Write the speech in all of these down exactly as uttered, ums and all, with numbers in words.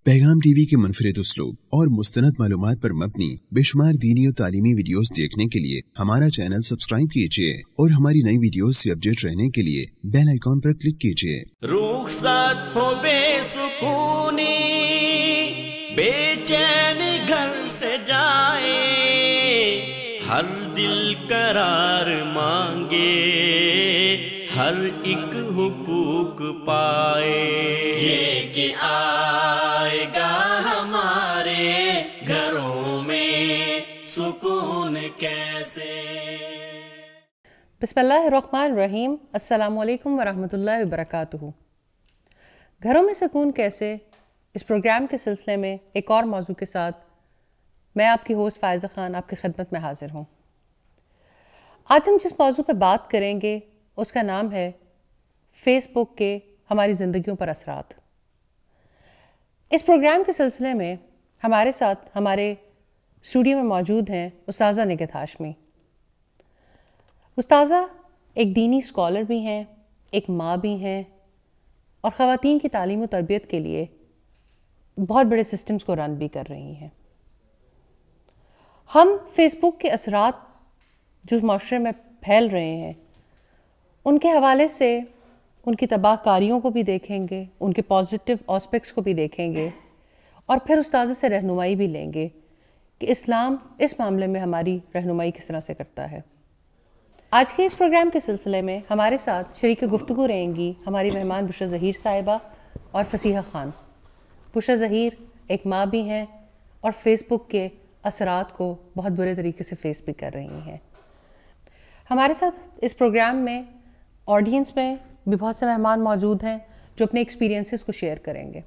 पैगाम टीवी के मुनफरिद उसलूब और मुस्तनद मालूमात पर मबनी बेशुमार दीनी और तालीमी वीडियोस देखने के लिए हमारा चैनल सब्सक्राइब कीजिए और हमारी नई वीडियोस से अपडेट रहने के लिए बेल आइकॉन पर क्लिक कीजिए। रुखसत हो बेसुकूनी, बेचैन घर से जाए, हर दिल करार मांगे, हर एक हुकूक पाए। ये कि आएगा हमारे घरों में सुकून कैसे। बिस्मिल्लाहिर्रहमानिर्रहीम। अस्सलामुअलैकुम वरहमतुल्लाहि वबरकातुहू। घरों में सुकून कैसे, इस प्रोग्राम के सिलसिले में एक और मौजू के साथ मैं आपकी होस्ट फ़ायज़ा ख़ान आपकी खिदमत में हाज़िर हूँ। आज हम जिस मौजू पर बात करेंगे उसका नाम है फ़ेसबुक के हमारी ज़िंदगियों पर असरात। इस प्रोग्राम के सिलसिले में हमारे साथ हमारे स्टूडियो में मौजूद हैं उस्ताज़ा निगहत हाशमी। उस्ताज़ा एक दीनी स्कॉलर भी हैं, एक माँ भी हैं और ख़वातीन की तालीम और तरबियत के लिए बहुत बड़े सिस्टम्स को रन भी कर रही हैं। हम फ़ेसबुक के असरात जो माशरे में फैल रहे हैं उनके हवाले से उनकी तबाहकारियों को भी देखेंगे, उनके पॉजिटिव एस्पेक्ट्स को भी देखेंगे और फिर उस्ताज़ से रहनुमाई भी लेंगे कि इस्लाम इस मामले में हमारी रहनुमाई किस तरह से करता है। आज के इस प्रोग्राम के सिलसिले में हमारे साथ शरीक गुफ्तगू रहेंगी हमारी मेहमान बुशरा ज़हीर साहिबा और फसीहा ख़ान। बुशरा ज़हीर एक माँ भी हैं और फ़ेसबुक के असरात को बहुत बुरे तरीके से फेस भी कर रही हैं। हमारे साथ इस प्रोग्राम में ऑडियंस में भी बहुत से मेहमान मौजूद हैं जो अपने एक्सपीरियंसेस को शेयर करेंगे।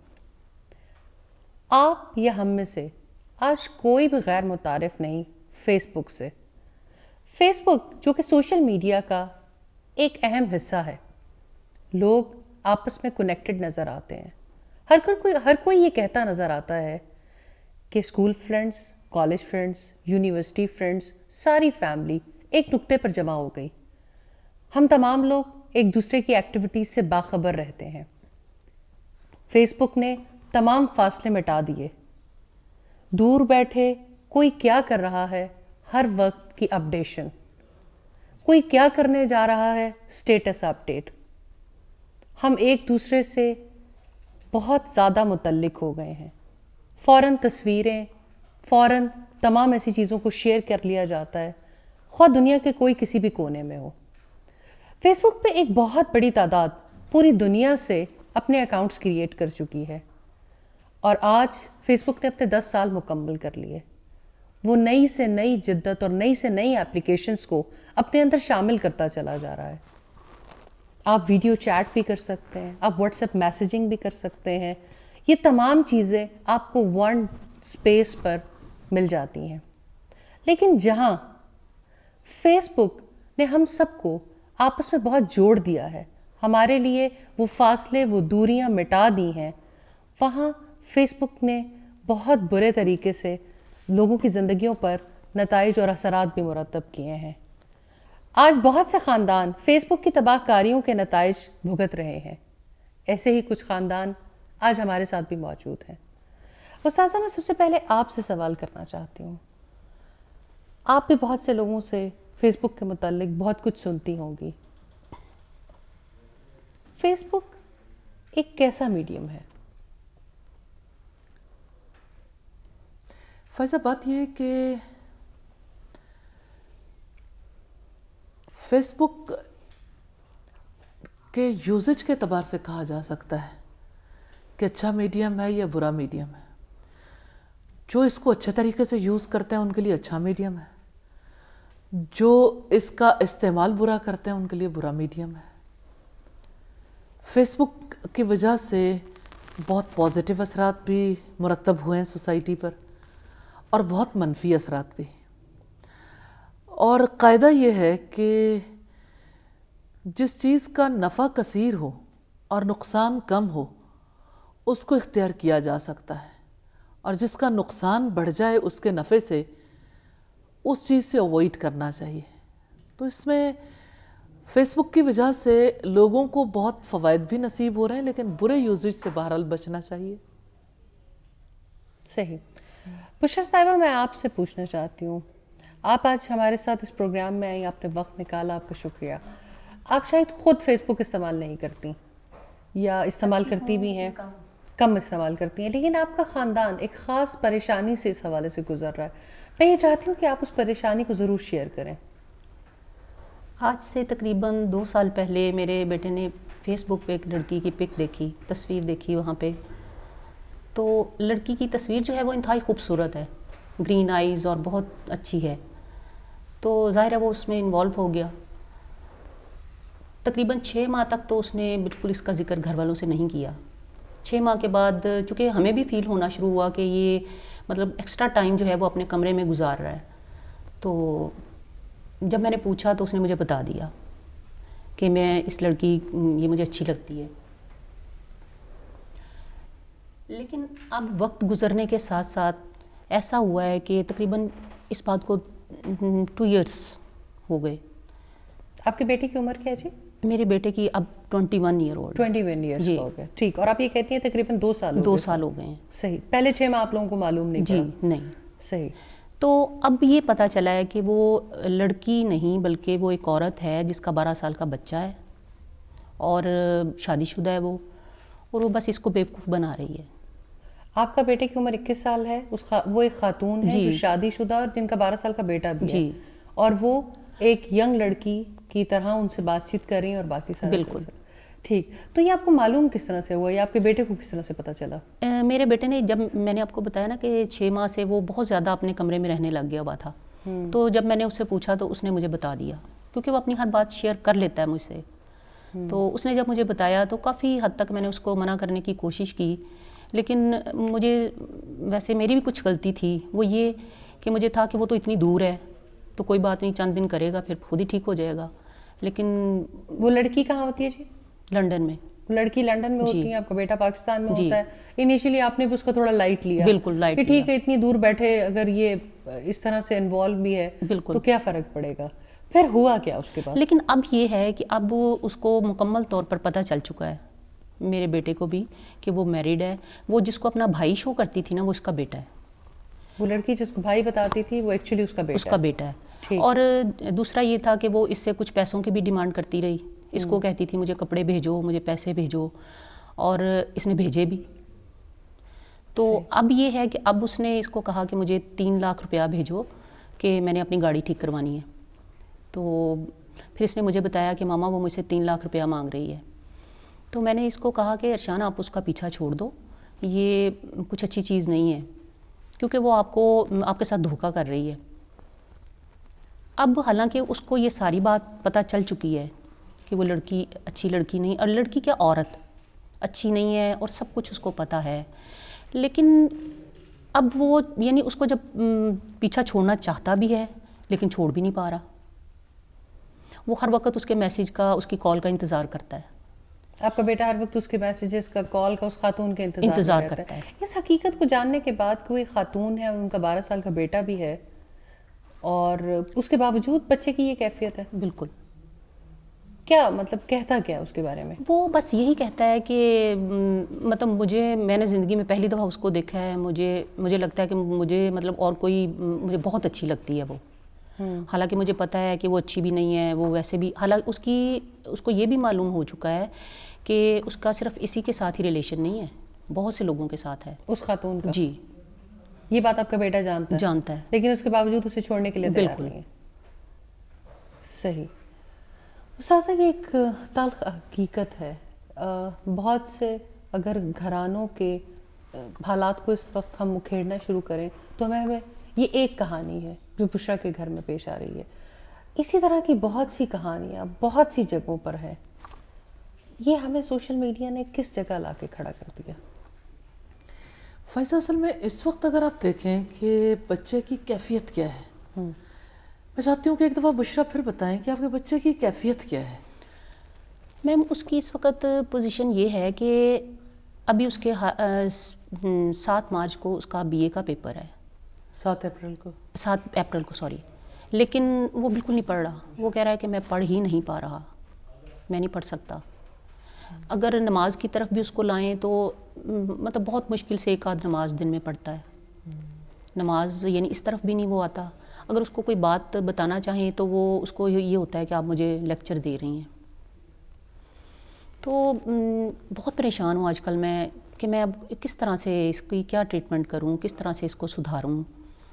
आप या हम में से आज कोई भी गैर मुतारिफ नहीं फ़ेसबुक से। फ़ेसबुक जो कि सोशल मीडिया का एक अहम हिस्सा है, लोग आपस में कनेक्टेड नज़र आते हैं। हर कोई हर कोई ये कहता नज़र आता है कि school friends, college friends, university friends, सारी फैमिली एक नुक्ते पर जमा हो गई। हम तमाम लोग एक दूसरे की एक्टिविटीज़ से बाखबर रहते हैं। फ़ेसबुक ने तमाम फासले मिटा दिए। दूर बैठे कोई क्या कर रहा है हर वक्त की अपडेशन, कोई क्या करने जा रहा है स्टेटस अपडेट। हम एक दूसरे से बहुत ज़्यादा मुतल्लिक हो गए हैं। फ़ौरन तस्वीरें, फ़ौरन तमाम ऐसी चीज़ों को शेयर कर लिया जाता है, ख़्वा दुनिया के कोई किसी भी कोने में हो। फ़ेसबुक पे एक बहुत बड़ी तादाद पूरी दुनिया से अपने अकाउंट्स क्रिएट कर चुकी है और आज फ़ेसबुक ने अपने दस साल मुकम्मल कर लिए। वो नई से नई जिद्दत और नई से नई एप्लीकेशंस को अपने अंदर शामिल करता चला जा रहा है। आप वीडियो चैट भी कर सकते हैं, आप व्हाट्सएप मैसेजिंग भी कर सकते हैं। ये तमाम चीज़ें आपको वन स्पेस पर मिल जाती हैं। लेकिन जहाँ फ़ेसबुक ने हम सबको आपस में बहुत जोड़ दिया है, हमारे लिए वो फासले, वो दूरियां मिटा दी हैं, वहाँ फ़ेसबुक ने बहुत बुरे तरीके से लोगों की ज़िंदगियों पर नताइज और असरात भी मुरतब किए हैं। आज बहुत से ख़ानदान फ़ेसबुक की तबाहकारियों के नताइज भुगत रहे हैं। ऐसे ही कुछ ख़ानदान आज हमारे साथ भी मौजूद हैं। उस्ताज़ा, मैं सबसे पहले आपसे सवाल करना चाहती हूँ। आप भी बहुत से लोगों से फ़ेसबुक के मुतालिक बहुत कुछ सुनती होंगी। फ़ेसबुक एक कैसा मीडियम है? फ़ैज़ा, बात यह है कि फ़ेसबुक के यूजेज के एतबार से कहा जा सकता है कि अच्छा मीडियम है या बुरा मीडियम है। जो इसको अच्छे तरीके से यूज़ करते हैं उनके लिए अच्छा मीडियम है, जो इसका इस्तेमाल बुरा करते हैं उनके लिए बुरा मीडियम है। फ़ेसबुक की वजह से बहुत पॉजिटिव असरात भी मुरतब हुए हैं सोसाइटी पर और बहुत मनफी असरात भी। और कायदा ये है कि जिस चीज़ का नफ़ा कसीर हो और नुकसान कम हो उसको इख्तियार किया जा सकता है, और जिसका नुकसान बढ़ जाए उसके नफ़े से उस चीज़ से अवॉइड करना चाहिए। तो इसमें फ़ेसबुक की वजह से लोगों को बहुत फ़वाइद भी नसीब हो रहे हैं, लेकिन बुरे यूजेज से बहरहाल बचना चाहिए। صحیح. بشرا صاحبہ میں آپ سے پوچھنا چاہتی ہوں, آپ آج ہمارے ساتھ اس پروگرام میں آئیں, آپ نے وقت نکالا, آپ کا شکریہ. آپ شاید خود فیس بک استعمال نہیں کرتی یا استعمال کرتی بھی ہیں, کم استعمال کرتی ہیں, لیکن آپ کا خاندان ایک خاص پریشانی سے اس حوالے سے گزر رہا ہے. میں یہ چاہتی ہوں کہ آپ اس پریشانی کو ضرور شیئر کریں. آج سے تقریباً دو سال پہلے میرے بیٹے نے فیس بک پہ ایک لڑکی کی پک دیکھی, تصویر دیکھی وہاں پہ. تو لڑکی کی تصویر جو ہے وہ انتہائی خوبصورت ہے, گرین آئیز اور بہت اچھی ہے. تو ظاہر ہے وہ اس میں انوالو ہو گیا. تقریباً چھ ماہ تک تو اس نے بالکل اس کا ذکر گھر والوں سے نہیں کیا. چھ ماہ کے بعد چونکہ ہمیں بھی فیل ہونا شروع ہوا کہ یہ مطلب ایکسٹرا ٹائم جو ہے وہ اپنے کمرے میں گزار رہا ہے. تو جب میں نے پوچھا تو اس نے مجھے بتا دیا کہ میں اس لڑکی یہ مجھے اچھی لگتی ہے. لیکن اب وقت گزرنے کے ساتھ ساتھ ایسا ہوا ہے کہ تقریباً اس بات کو ٹو ایئرس ہو گئے. آپ کے بیٹے کی عمر کیا ہے جی؟ میرے بیٹے کی اب twenty one year old. Twenty one years ہو گئے, ٹھیک. اور آپ یہ کہتی ہیں تقریباً دو سال دو سال ہو گئے ہیں. صحیح. پہلے چھ ماہ آپ لوگوں کو معلوم نہیں جی نہیں. صحیح. تو اب یہ پتہ چلا ہے کہ وہ لڑکی نہیں بلکہ وہ ایک عورت ہے جس کا بارہ سال کا بچہ ہے اور شادی شدہ ہے وہ, اور وہ بس اس کو بیوقوف بنا رہی ہے. آپ کا بیٹے کی عمر اکیس سال ہے, اس خا... وہ ایک خاتون ہے جو شادی شدہ اور جن کا بارہ سال کا بیٹا بھی ہے, اور وہ ایک ینگ لڑکی کی طرح ان سے بات چیت کر رہی ہیں اور باقی سارے. بالکل ٹھیک. تو یہ آپ کو معلوم کس طرح سے ہوا, یا آپ کے بیٹے کو کس طرح سے پتہ چلا؟ میرے بیٹے نے, جب میں نے آپ کو بتایا نا کہ چھ ماہ سے وہ بہت زیادہ اپنے کمرے میں رہنے لگ گیا ہوا تھا, تو جب میں نے اس سے پوچھا تو اس نے مجھے بتا دیا, کیونکہ وہ اپنی ہر بات شیئر کر لیتا ہے مجھ سے. تو اس نے جب مجھے بتایا تو کافی حد تک میں نے اس کو منع کرنے کی کوشش کی, لیکن مجھے ویسے میری بھی کچھ غلطی تھی. وہ یہ کہ مجھے تھا کہ وہ تو اتنی دور ہے تو کوئی بات نہیں, چند دن کرے گا پھر خود ہی ٹھیک ہو جائے گا. لیکن وہ لڑکی کہاں ہوتی ہے جی؟ لنڈن میں. لڑکی لنڈن میں ہوتی ہے, آپ کا بیٹا پاکستان میں ہوتا ہے. انیشلی آپ نے بھی اس کو تھوڑا لائٹ لیا, بالکل لائٹ, کہ ٹھیک ہے اتنی دور بیٹھے اگر یہ اس طرح سے انوالو بھی ہے بالکل تو کیا فرق پڑے گا. پھر ہوا کیا اس کے بعد؟ لیکن اب یہ ہے کہ اب اس کو مکمل طور پر پتہ چل چکا ہے, میرے بیٹے کو بھی, کہ وہ میریڈ ہے. وہ جس کو اپنا بھائی شو کرتی تھی نا, وہ اس کا بیٹا ہے. وہ لڑکی جس کو بھائی بتاتی تھی وہ ایکچولی اس کا بیٹا اس کا بیٹا ہے. اور دوسرا یہ تھا کہ وہ اس سے کچھ پیسوں کی بھی ڈیمانڈ کرتی رہی. اس کو کہتی تھی مجھے کپڑے بھیجو, مجھے پیسے بھیجو, اور اس نے بھیجے بھی. تو اب یہ ہے کہ اب اس نے اس کو کہا کہ مجھے تین لاکھ روپیہ بھیجو کہ میں نے اپنی گاڑی ٹھیک کروانی ہے. تو پھر اس نے مجھے بتایا کہ ماما وہ مجھ سے تین لاکھ روپیہ مانگ رہی ہے. تو میں نے اس کو کہا کہ ارشان آپ اس کا پیچھا چھوڑ دو, یہ کچھ اچھی چیز نہیں ہے, کیونکہ وہ آپ کو آپ کے ساتھ دھوکہ کر رہی ہے. اب حالانکہ اس کو یہ ساری بات پتہ چل چکی ہے کہ وہ لڑکی اچھی لڑکی نہیں, اور لڑکی کیا عورت اچھی نہیں ہے, اور سب کچھ اس کو پتہ ہے. لیکن اب وہ یعنی اس کو جب پیچھا چھوڑنا چاہتا بھی ہے لیکن چھوڑ بھی نہیں پا رہا. وہ ہر وقت اس کے میسیج کا, اس کی کال کا انتظار کرتا ہے. آپ کا بیٹا ہر وقت اس کے میسیجز کا, کال کا, اس خاتون کے انتظار, انتظار کرتا ہے. اس حقیقت کو جاننے کے بعد کوئی خاتون ہے, ان کا بارہ سال کا بیٹا بھی ہے, اور اس کے باوجود بچے کی یہ کیفیت ہے. بالکل. کیا مطلب کہتا کیا اس کے بارے میں؟ وہ بس یہی کہتا ہے کہ مطلب مجھے, میں نے زندگی میں پہلی دفعہ اس کو دیکھا ہے, مجھے مجھے لگتا ہے کہ مجھے مطلب اور کوئی مجھے بہت اچھی لگتی ہے وہ. حالانکہ مجھے پتہ ہے کہ وہ اچھی بھی نہیں ہے, وہ ویسے بھی, حالانکہ اس کی اس کو یہ بھی معلوم ہو چکا ہے کہ اس کا صرف اسی کے ساتھ ہی ریلیشن نہیں ہے, بہت سے لوگوں کے ساتھ ہے اس خاتون کا. جی یہ بات آپ کا بیٹا جانتا ہے؟ جانتا ہے. لیکن اس کے باوجود اسے چھوڑنے کے لیے تیار نہیں ہے. صحیح. استاذہ یہ ایک تلخ حقیقت ہے, بہت سے اگر گھرانوں کے حالات کو اس وقت ہم اکھیڑنا شروع کریں تو ہمیں ہمیں یہ ایک کہانی ہے جو بشرا کے گھر میں پیش آ رہی ہے. اسی طرح کی بہت سی کہانیاں بہت سی جگہوں پر ہیں. یہ ہمیں سوشل میڈیا نے کس جگہ لا کے کھڑا کر دیا؟ فائزہ اصل میں اس وقت اگر آپ دیکھیں کہ بچے کی کیفیت کیا ہے, میں چاہتی ہوں کہ ایک دفعہ بشرا پھر بتائیں کہ آپ کے بچے کی کیفیت کیا ہے. میم اس کی اس وقت پوزیشن یہ ہے کہ ابھی اس کے سات مارچ کو اس کا بی اے کا پیپر ہے. سات اپریل کو سات اپریل کو سوری. لیکن وہ بالکل نہیں پڑھ رہا. وہ کہہ رہا ہے کہ میں پڑھ ہی نہیں پا رہا, میں نہیں پڑھ سکتا. اگر نماز کی طرف بھی اس کو لائیں تو مطلب بہت مشکل سے ایک آدھ نماز دن میں پڑھتا ہے. نماز یعنی اس طرف بھی نہیں وہ آتا. اگر اس کو کوئی بات بتانا چاہیں تو وہ اس کو یہ ہوتا ہے کہ آپ مجھے لیکچر دے رہی ہیں. تو بہت پریشان ہوں آج کل میں کہ میں اب کس طرح سے اس کی کیا ٹریٹمنٹ کروں, کس طرح سے اس کو سدھاروں.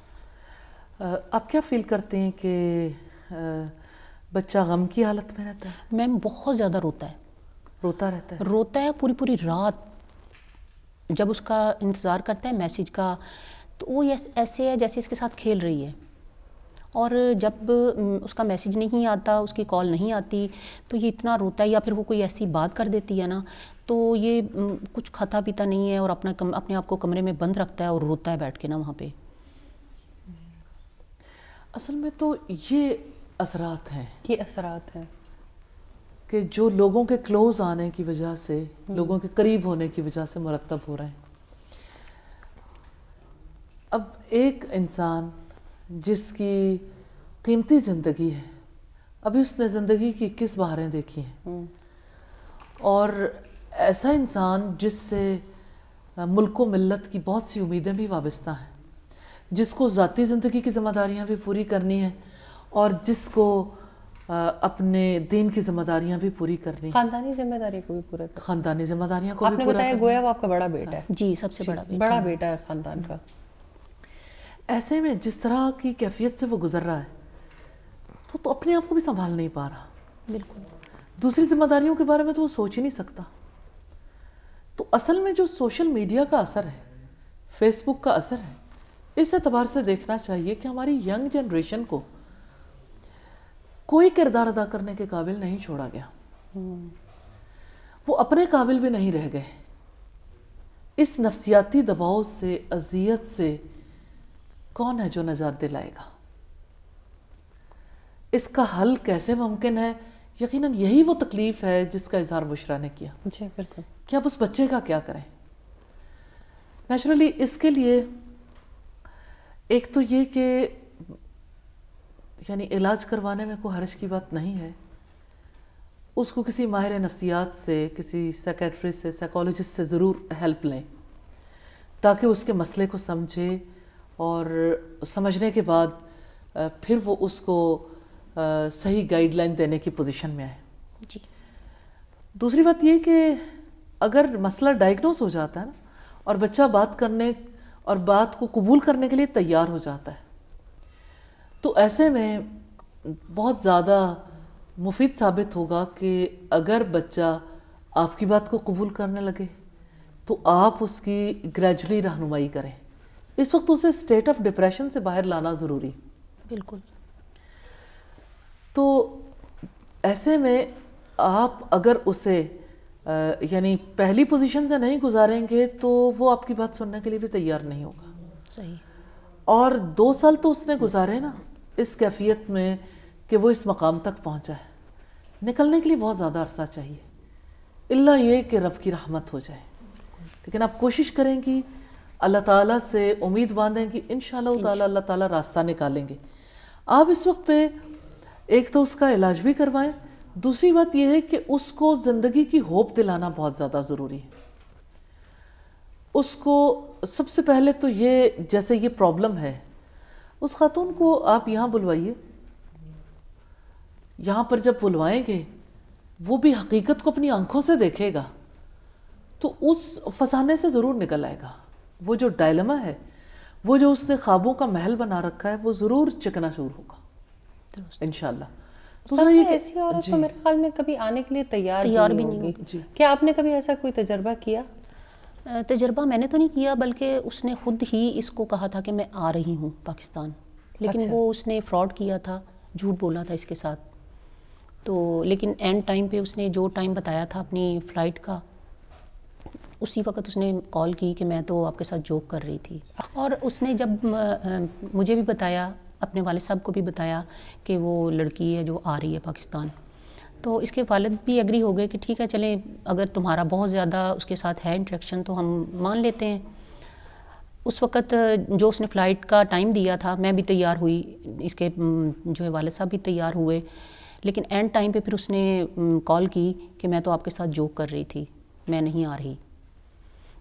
آپ کیا فیل کرتے ہیں کہ بچہ غم کی حالت میں رہتا ہے؟ میم بہت زیادہ روتا ہے. روتا رہتا ہے روتا ہے پوری پوری رات. جب اس کا انتظار کرتا ہے میسیج کا تو وہ ایسے ہے جیسے اس کے ساتھ کھیل رہی ہے, اور جب اس کا میسیج نہیں آتا, اس کی کال نہیں آتی تو یہ اتنا روتا ہے, یا پھر وہ کوئی ایسی بات کر دیتی ہے نا تو یہ کچھ کھاتا پیتا نہیں ہے اور اپنا اپنے آپ کو کمرے میں بند رکھتا ہے اور روتا ہے بیٹھ کے نا وہاں پہ. اصل میں تو یہ اثرات ہیں یہ اثرات ہیں کہ جو لوگوں کے کلوز آنے کی وجہ سے, لوگوں کے قریب ہونے کی وجہ سے مرتب ہو رہے ہیں. اب ایک انسان جس کی قیمتی زندگی ہے, ابھی اس نے زندگی کی کس بہاریں دیکھی ہیں, اور ایسا انسان جس سے ملک و ملت کی بہت سی امیدیں بھی وابستہ ہیں, جس کو ذاتی زندگی کی ذمہ داریاں بھی پوری کرنی ہیں اور جس کو اپنے دین کی ذمہ داریاں بھی پوری کرنی, خاندانی ذمہ داری کو بھی پورا کرنا, خاندانی ذمہ داریاں کو آپ بھی نے پورا بتایا کرنا. گویا وہ آپ کا بڑا بیٹا ہے. جی سب سے بڑا بیٹا بڑا بیٹا ہے خاندان کا. ایسے میں جس طرح کی کیفیت سے وہ گزر رہا ہے تو تو اپنے آپ کو بھی سنبھال نہیں پا رہا. بالکل. دوسری ذمہ داریوں کے بارے میں تو وہ سوچ ہی نہیں سکتا. تو اصل میں جو سوشل میڈیا کا اثر ہے, فیس بک کا اثر ہے, اس اعتبار سے دیکھنا چاہیے کہ ہماری ینگ جنریشن کو کوئی کردار ادا کرنے کے قابل نہیں چھوڑا گیا. وہ اپنے قابل بھی نہیں رہ گئے. اس نفسیاتی دباؤ سے, اذیت سے کون ہے جو نجات دلائے گا؟ اس کا حل کیسے ممکن ہے؟ یقیناً یہی وہ تکلیف ہے جس کا اظہار بشرا نے کیا. جی بالکل. کہ اب اس بچے کا کیا کریں؟ نیچرلی اس کے لیے ایک تو یہ کہ یعنی علاج کروانے میں کوئی حرج کی بات نہیں ہے. اس کو کسی ماہر نفسیات سے, کسی سائیکیٹرسٹ سے, سائیکالوجسٹ سے ضرور ہیلپ لیں تاکہ اس کے مسئلے کو سمجھے, اور سمجھنے کے بعد پھر وہ اس کو صحیح گائیڈ لائن دینے کی پوزیشن میں آئے. جی. دوسری بات یہ کہ اگر مسئلہ ڈائگنوز ہو جاتا ہے نا, اور بچہ بات کرنے اور بات کو قبول کرنے کے لیے تیار ہو جاتا ہے, تو ایسے میں بہت زیادہ مفید ثابت ہوگا کہ اگر بچہ آپ کی بات کو قبول کرنے لگے تو آپ اس کی گریجولی رہنمائی کریں. اس وقت اسے اسٹیٹ آف ڈپریشن سے باہر لانا ضروری. بالکل. تو ایسے میں آپ اگر اسے یعنی پہلی پوزیشن سے نہیں گزاریں گے تو وہ آپ کی بات سننے کے لیے بھی تیار نہیں ہوگا. صحیح. اور دو سال تو اس نے گزارے نا اس کیفیت میں کہ وہ اس مقام تک پہنچا ہے. نکلنے کے لیے بہت زیادہ عرصہ چاہیے, اللہ یہ کہ رب کی رحمت ہو جائے. لیکن آپ کوشش کریں گی, اللہ تعالیٰ سے امید باندھیں گی, انشاءاللہ تعالیٰ اللہ تعالیٰ راستہ نکالیں گے. آپ اس وقت پہ ایک تو اس کا علاج بھی کروائیں, دوسری بات یہ ہے کہ اس کو زندگی کی ہوپ دلانا بہت زیادہ ضروری ہے. اس کو سب سے پہلے تو یہ, جیسے یہ پرابلم ہے, اس خاتون کو آپ یہاں بلوائیے. یہاں پر جب بلوائیں گے وہ بھی حقیقت کو اپنی آنکھوں سے دیکھے گا تو اس فسانے سے ضرور نکل آئے گا. وہ جو ڈائلما ہے, وہ جو اس نے خوابوں کا محل بنا رکھا ہے, وہ ضرور چکنا چور ہوگا انشاءاللہ. دوسرا یہ کہ ایسی عورت تو میرے خیال میں کبھی آنے کے لیے تیار تیار بھی نہیں ہوگی. کیا آپ نے کبھی ایسا کوئی تجربہ کیا؟ تجربہ میں نے تو نہیں کیا, بلکہ اس نے خود ہی اس کو کہا تھا کہ میں آ رہی ہوں پاکستان, لیکن وہ اس نے فراڈ کیا تھا, جھوٹ بولا تھا اس کے ساتھ. تو لیکن اینڈ ٹائم پہ اس نے جو ٹائم بتایا تھا اپنی فلائٹ کا, اسی وقت اس نے کال کی کہ میں تو آپ کے ساتھ جوک کر رہی تھی. اور اس نے جب مجھے بھی بتایا, اپنے والد صاحب کو بھی بتایا کہ وہ لڑکی ہے جو آ رہی ہے پاکستان, تو اس کے والد بھی ایگری ہو گئے کہ ٹھیک ہے چلیں, اگر تمہارا بہت زیادہ اس کے ساتھ ہے انٹریکشن تو ہم مان لیتے ہیں. اس وقت جو اس نے فلائٹ کا ٹائم دیا تھا میں بھی تیار ہوئی, اس کے جو ہے والد صاحب بھی تیار ہوئے, لیکن اینڈ ٹائم پہ پھر اس نے کال کی کہ میں تو آپ کے ساتھ جوک کر رہی تھی, میں نہیں آ رہی.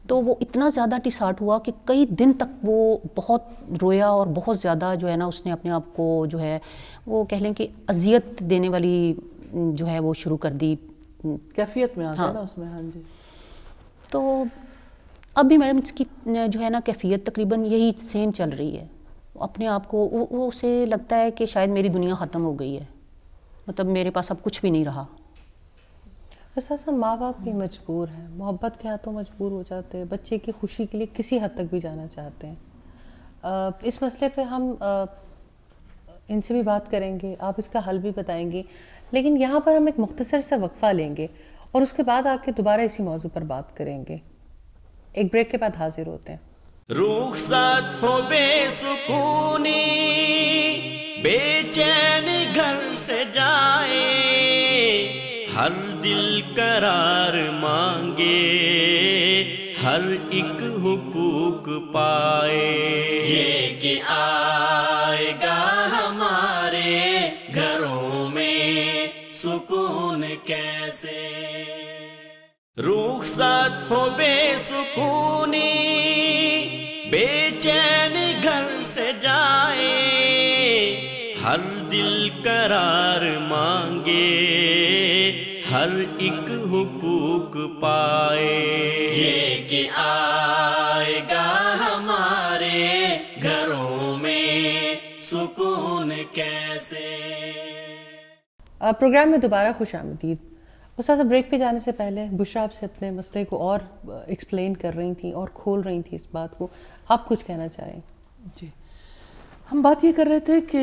تو وہ اتنا زیادہ ٹساٹ ہوا کہ کئی دن تک وہ بہت رویا اور بہت زیادہ جو ہے نا اس نے اپنے آپ کو جو ہے وہ کہہ لیں کہ اذیت دینے والی جو ہے وہ شروع کر دی، کیفیت میں آ گیا نا اس میں. ہاں جی. تو اب بھی میڈم اس کی جو ہے نا کیفیت تقریباً یہی سیم چل رہی ہے. اپنے آپ کو وہ اسے لگتا ہے کہ شاید میری دنیا ختم ہو گئی ہے، مطلب میرے پاس اب کچھ بھی نہیں رہا. اساساً ماں باپ بھی مجبور ہیں، محبت کے ہاتھوں مجبور ہو جاتے ہیں، بچے کی خوشی کے لیے کسی حد تک بھی جانا چاہتے ہیں. اس مسئلے پہ ہم ان سے بھی بات کریں گے، آپ اس کا حل بھی بتائیں گے، لیکن یہاں پر ہم ایک مختصر سا وقفہ لیں گے اور اس کے بعد آ کے دوبارہ اسی موضوع پر بات کریں گے. ایک بریک کے بعد حاضر ہوتے ہیں. روح ساتھ ہو بے سکونی، بے چین گھر سے جائے، ہر دل قرار مانگے، ہر ایک حقوق پائے. یہ کہ آئے گا ہمارے گھروں میں سکون کیسے. روح ساتھ ہو بے سکونی، بے چین گھر سے جائے، ہر دل قرار مانگے، ہر ایک حقوق پائے. یہ کہ آئے گا ہمارے گھروں میں سکون کیسے. پروگرام میں دوبارہ خوش آمدید. استاد بریک پہ جانے سے پہلے بشرا آپ سے اپنے مسئلے کو اور ایکسپلین کر رہی تھیں اور کھول رہی تھیں اس بات کو، آپ کچھ کہنا چاہیں؟ جی، ہم بات یہ کر رہے تھے کہ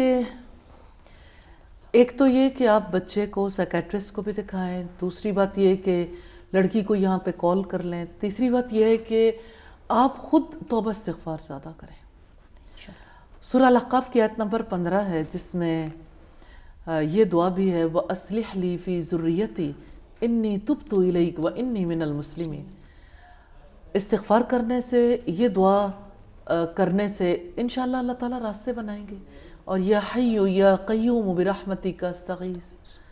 ایک تو یہ کہ آپ بچے کو سائیکیٹرسٹ کو بھی دکھائیں، دوسری بات یہ کہ لڑکی کو یہاں پہ کال کر لیں، تیسری بات یہ ہے کہ آپ خود توبہ استغفار زیادہ کریں. سورہ الاحقاف کی آیت نمبر پندرہ ہے جس میں یہ دعا بھی ہے، وَأَصْلِحْ لِي فِي ذُرِّيَّتِي اِنِّي تُبْتُ إِلَيْكَ وَإِنِّي مِنَ الْمُسْلِمِينَ. استغفار کرنے سے، یہ دعا کرنے سے انشاءاللہ اللہ تعالیٰ راستے بنائیں گے. اور یا حیو یا قیوم برحمتک استغیث،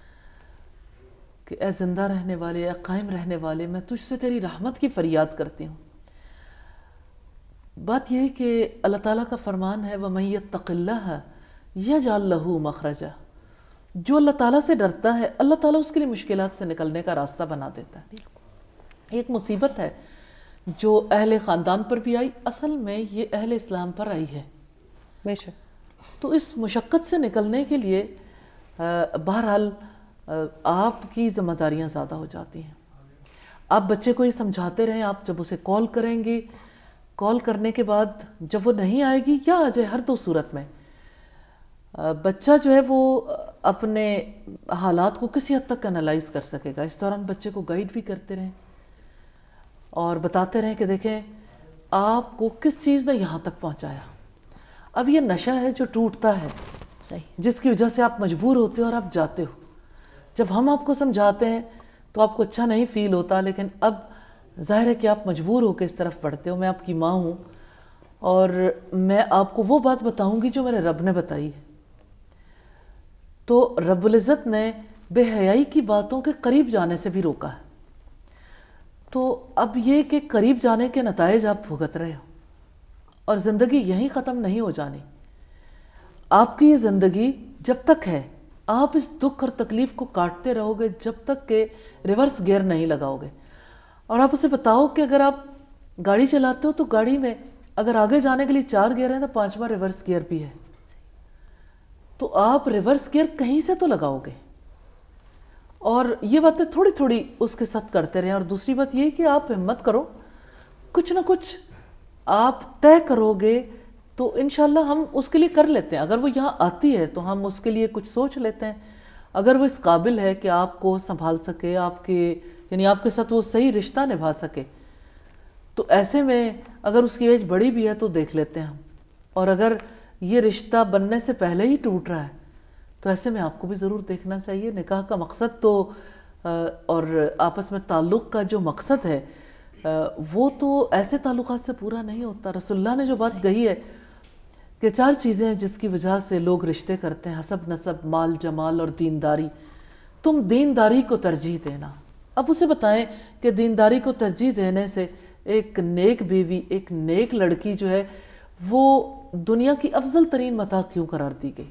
کہ اے زندہ رہنے والے، اے قائم رہنے والے، میں تجھ سے تیری رحمت کی فریاد کرتی ہوں. بات یہ ہے کہ اللہ تعالیٰ کا فرمان ہے وَمَن يَتَّقِ اللَّهَ يَجْعَل لَّهُ مَخْرَجًا. جو اللہ تعالیٰ سے ڈرتا ہے اللہ تعالیٰ اس کے لیے مشکلات سے نکلنے کا راستہ بنا دیتا ہے. ایک مصیبت ہے جو اہل خاندان پر بھی آئی، اصل میں یہ اہل اسلام پر آئی ہے. بے شک. تو اس مشقت سے نکلنے کے لیے بہرحال آپ کی ذمہ داریاں زیادہ ہو جاتی ہیں. آپ بچے کو یہ سمجھاتے رہیں، آپ جب اسے کال کریں گی، کال کرنے کے بعد جب وہ نہیں آئے گی یا آ جائے، ہر دو صورت میں بچہ جو ہے وہ اپنے حالات کو کسی حد تک انالائز کر سکے گا. اس دوران بچے کو گائیڈ بھی کرتے رہیں اور بتاتے رہیں کہ دیکھیں آپ کو کس چیز نے یہاں تک پہنچایا. اب یہ نشہ ہے جو ٹوٹتا ہے، جس کی وجہ سے آپ مجبور ہوتے ہو اور آپ جاتے ہو. جب ہم آپ کو سمجھاتے ہیں تو آپ کو اچھا نہیں فیل ہوتا، لیکن اب ظاہر ہے کہ آپ مجبور ہو کے اس طرف بڑھتے ہو. میں آپ کی ماں ہوں اور میں آپ کو وہ بات بتاؤں گی جو میرے رب نے بتائی ہے. تو رب العزت نے بے حیائی کی باتوں کے قریب جانے سے بھی روکا ہے. تو اب یہ کہ قریب جانے کے نتائج آپ بھگت رہے ہو اور زندگی یہیں ختم نہیں ہو جانی. آپ کی یہ زندگی جب تک ہے آپ اس دکھ اور تکلیف کو کاٹتے رہو گے جب تک کہ ریورس گیئر نہیں لگاؤ گے. اور آپ اسے بتاؤ کہ اگر آپ گاڑی چلاتے ہو تو گاڑی میں اگر آگے جانے کے لیے چار گیئر ہیں تو پانچواں ریورس گیئر بھی ہے. تو آپ ریورس گیئر کہیں سے تو لگاؤ گے. اور یہ باتیں تھوڑی تھوڑی اس کے ساتھ کرتے رہیں. اور دوسری بات یہ کہ آپ ہمت کرو، کچھ نہ کچھ آپ طے کرو گے تو انشاءاللہ ہم اس کے لیے کر لیتے ہیں. اگر وہ یہاں آتی ہے تو ہم اس کے لیے کچھ سوچ لیتے ہیں. اگر وہ اس قابل ہے کہ آپ کو سنبھال سکے، آپ کے یعنی آپ کے ساتھ وہ صحیح رشتہ نبھا سکے، تو ایسے میں اگر اس کی ایج بڑی بھی ہے تو دیکھ لیتے ہیں ہم. اور اگر یہ رشتہ بننے سے پہلے ہی ٹوٹ رہا ہے تو ایسے میں آپ کو بھی ضرور دیکھنا چاہیے. نکاح کا مقصد تو اور آپس میں تعلق کا جو مقصد ہے وہ تو ایسے تعلقات سے پورا نہیں ہوتا. رسول اللہ نے جو بات کہی ہے کہ چار چیزیں ہیں جس کی وجہ سے لوگ رشتے کرتے ہیں: حسب، نسب، مال، جمال اور دینداری. تم دینداری کو ترجیح دینا. اب اسے بتائیں کہ دینداری کو ترجیح دینے سے ایک نیک بیوی، ایک نیک لڑکی جو ہے وہ دنیا کی افضل ترین متاع کیوں قرار دی گئی؟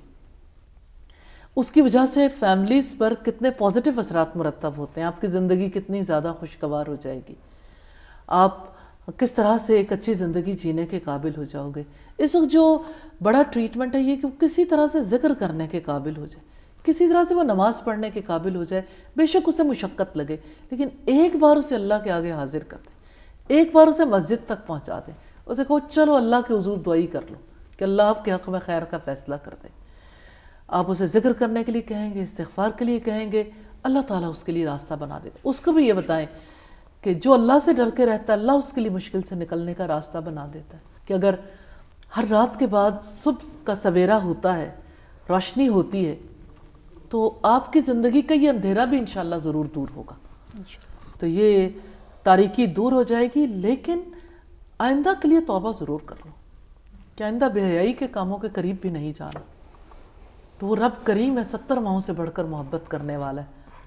اس کی وجہ سے فیملیز پر کتنے پازیٹیو اثرات مرتب ہوتے ہیں، آپ کی زندگی کتنی زیادہ خوشگوار ہو جائے گی، آپ کس طرح سے ایک اچھی زندگی جینے کے قابل ہو جاؤ گے۔ اس وقت جو بڑا ٹریٹمنٹ ہے یہ کہ وہ کسی طرح سے ذکر کرنے کے قابل ہو جائے، کسی طرح سے وہ نماز پڑھنے کے قابل ہو جائے، بے شک اسے مشقت لگے، لیکن ایک بار اسے اللہ کے آگے حاضر کر دیں، ایک بار اسے مسجد تک پہنچا دیں، اسے کہو چلو اللہ کے حضور دعائی کر لو کہ اللہ آپ کے حق میں خیر کا فیصلہ کر دے۔ آپ اسے ذکر کرنے کے لیے کہیں گے، استغفار کے لیے کہیں گے، اللہ تعالیٰ اس کے لیے راستہ بنا دے گا۔ اس کو بھی یہ بتائیں کہ جو اللہ سے ڈر کے رہتا ہے اللہ اس کے لیے مشکل سے نکلنے کا راستہ بنا دیتا ہے، کہ اگر ہر رات کے بعد صبح کا سویرا ہوتا ہے، روشنی ہوتی ہے، تو آپ کی زندگی کا یہ اندھیرا بھی انشاءاللہ ضرور دور ہوگا، تو یہ تاریکی دور ہو جائے گی۔ لیکن آئندہ کے لیے توبہ ضرور کر لو کہ آئندہ بے حیائی کے کاموں کے قریب بھی نہیں جانا۔ تو وہ رب کریم ہے، ستر ماہوں سے بڑھ کر محبت کرنے والا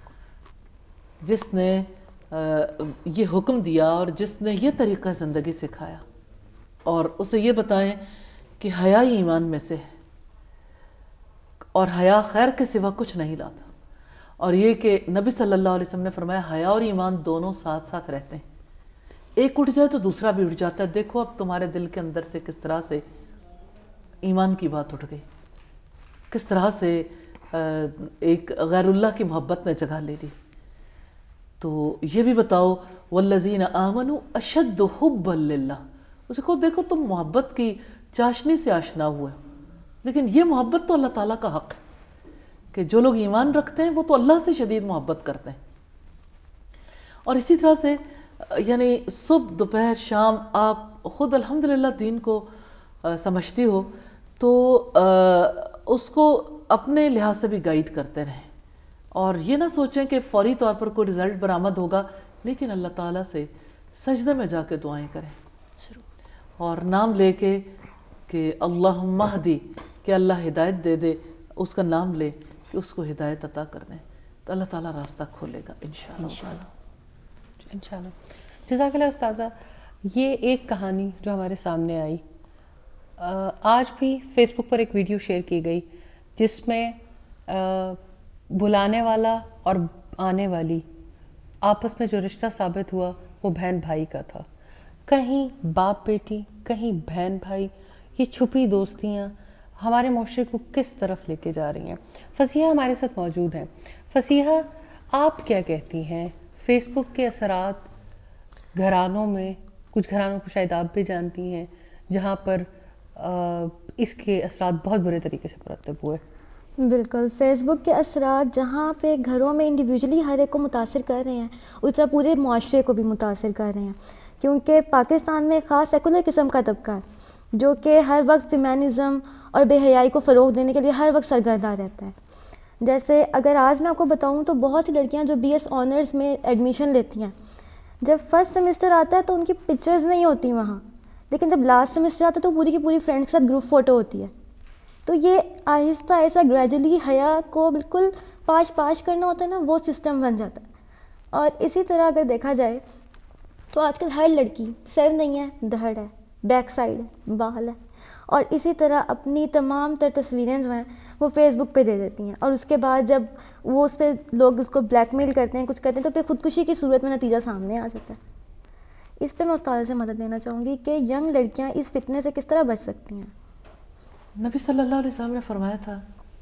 ہے، جس نے یہ حکم دیا اور جس نے یہ طریقہ زندگی سکھایا، اور اسے یہ بتائیں کہ حیا ایمان میں سے ہے اور حیا خیر کے سوا کچھ نہیں لاتا، اور یہ کہ نبی صلی اللہ علیہ وسلم نے فرمایا حیا اور ایمان دونوں ساتھ ساتھ رہتے ہیں، ایک اٹھ جائے تو دوسرا بھی اٹھ جاتا ہے۔ دیکھو اب تمہارے دل کے اندر سے کس طرح سے ایمان کی بات اٹھ گئی، کس طرح سے ایک غیر اللہ کی محبت نے جگہ لے لی۔ تو یہ بھی بتاؤ والذین آمنوا اشد حبا للہ، اسے کہو دیکھو تم محبت کی چاشنی سے آشنا ہوئے، لیکن یہ محبت تو اللہ تعالیٰ کا حق ہے کہ جو لوگ ایمان رکھتے ہیں وہ تو اللہ سے شدید محبت کرتے ہیں۔ اور اسی طرح سے یعنی صبح دوپہر شام آپ خود الحمدللہ دین کو سمجھتی ہو تو اس کو اپنے لحاظ سے بھی گائیڈ کرتے رہیں، اور یہ نہ سوچیں کہ فوری طور پر کوئی رزلٹ برآمد ہوگا، لیکن اللہ تعالیٰ سے سجدے میں جا کے دعائیں کریں اور نام لے کے کہ اللہم اہدی، کہ اللہ ہدایت دے دے، اس کا نام لے کہ اس کو ہدایت عطا کر دیں، تو اللہ تعالیٰ راستہ کھولے گا انشاءاللہ۔ انشاءاللہ۔ جزاک اللہ استاذہ۔ یہ ایک کہانی جو ہمارے سامنے آئی، آج بھی فیس بک پر ایک ویڈیو شیئر کی گئی جس میں بلانے والا اور آنے والی آپس میں جو رشتہ ثابت ہوا وہ بہن بھائی کا تھا۔ کہیں باپ بیٹی، کہیں بہن بھائی، یہ چھپی دوستیاں ہمارے معاشرے کو کس طرف لے کے جا رہی ہیں۔ فصیحہ ہمارے ساتھ موجود ہیں۔ فصیحہ، آپ کیا کہتی ہیں فیس بک کے اثرات گھرانوں میں؟ کچھ گھرانوں کو شاید آپ بھی جانتی ہیں جہاں پر اس کے اثرات بہت برے طریقے سے مرتب ہوئے۔ بالکل، فیس بک کے اثرات جہاں پہ گھروں میں انڈیویجولی ہر ایک کو متاثر کر رہے ہیں، اس طرح پورے معاشرے کو بھی متاثر کر رہے ہیں، کیونکہ پاکستان میں خاص سیکولر قسم کا طبقہ ہے جو کہ ہر وقت فیمینزم اور بے حیائی کو فروغ دینے کے لیے ہر وقت سرگرداں رہتا ہے۔ جیسے اگر آج میں آپ کو بتاؤں تو بہت سی لڑکیاں جو بی ایس آنرز میں ایڈمیشن لیتی ہیں، جب فرسٹ سیمسٹر آتا ہے تو ان کی پکچرز نہیں ہوتی وہاں، لیکن جب لاسٹ سیمسٹر آتا ہے تو پوری کی پوری فرینڈ کے ساتھ گروپ فوٹو ہوتی ہے۔ تو یہ آہستہ آہستہ گریجولی حیا کو بالکل پاش پاش کرنا ہوتا ہے نا، وہ سسٹم بن جاتا ہے۔ اور اسی طرح اگر دیکھا جائے تو آج کل ہر لڑکی سر نہیں ہے، دہڑ ہے، بیک سائڈ ہے، بال ہے، اور اسی طرح اپنی تمام تر تصویریں جو ہیں وہ فیس بک پہ دے دیتی ہیں، اور اس کے بعد جب وہ اس پہ لوگ اس کو بلیک میل کرتے ہیں، کچھ کرتے ہیں، تو پھر خودکشی کی صورت میں نتیجہ سامنے آ جاتا ہے۔ اس پہ میں استاد سے مدد لینا چاہوں گی کہ ینگ لڑکیاں اس فتنے سے کس طرح بچ سکتی ہیں۔ نبی صلی اللہ علیہ وسلم نے فرمایا تھا،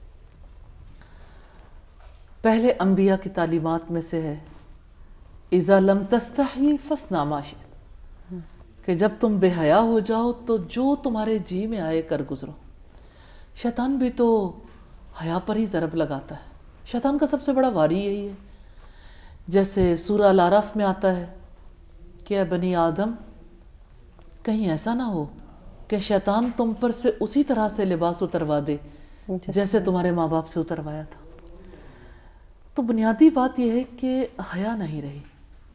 پہلے انبیاء کی تعلیمات میں سے ہے اذا لم تستحی فاصنع ما شئت، کہ جب تم بے حیا ہو جاؤ تو جو تمہارے جی میں آئے کر گزرو۔ شیطان بھی تو حیا پر ہی ضرب لگاتا ہے، شیطان کا سب سے بڑا واری یہی ہے۔ جیسے سورہ الاعراف میں آتا ہے کہ اے بنی آدم، کہیں ایسا نہ ہو کہ شیطان تم پر سے اسی طرح سے لباس اتروا دے جیسے تمہارے ماں باپ سے اتروایا تھا۔ تو بنیادی بات یہ ہے کہ حیا نہیں رہی۔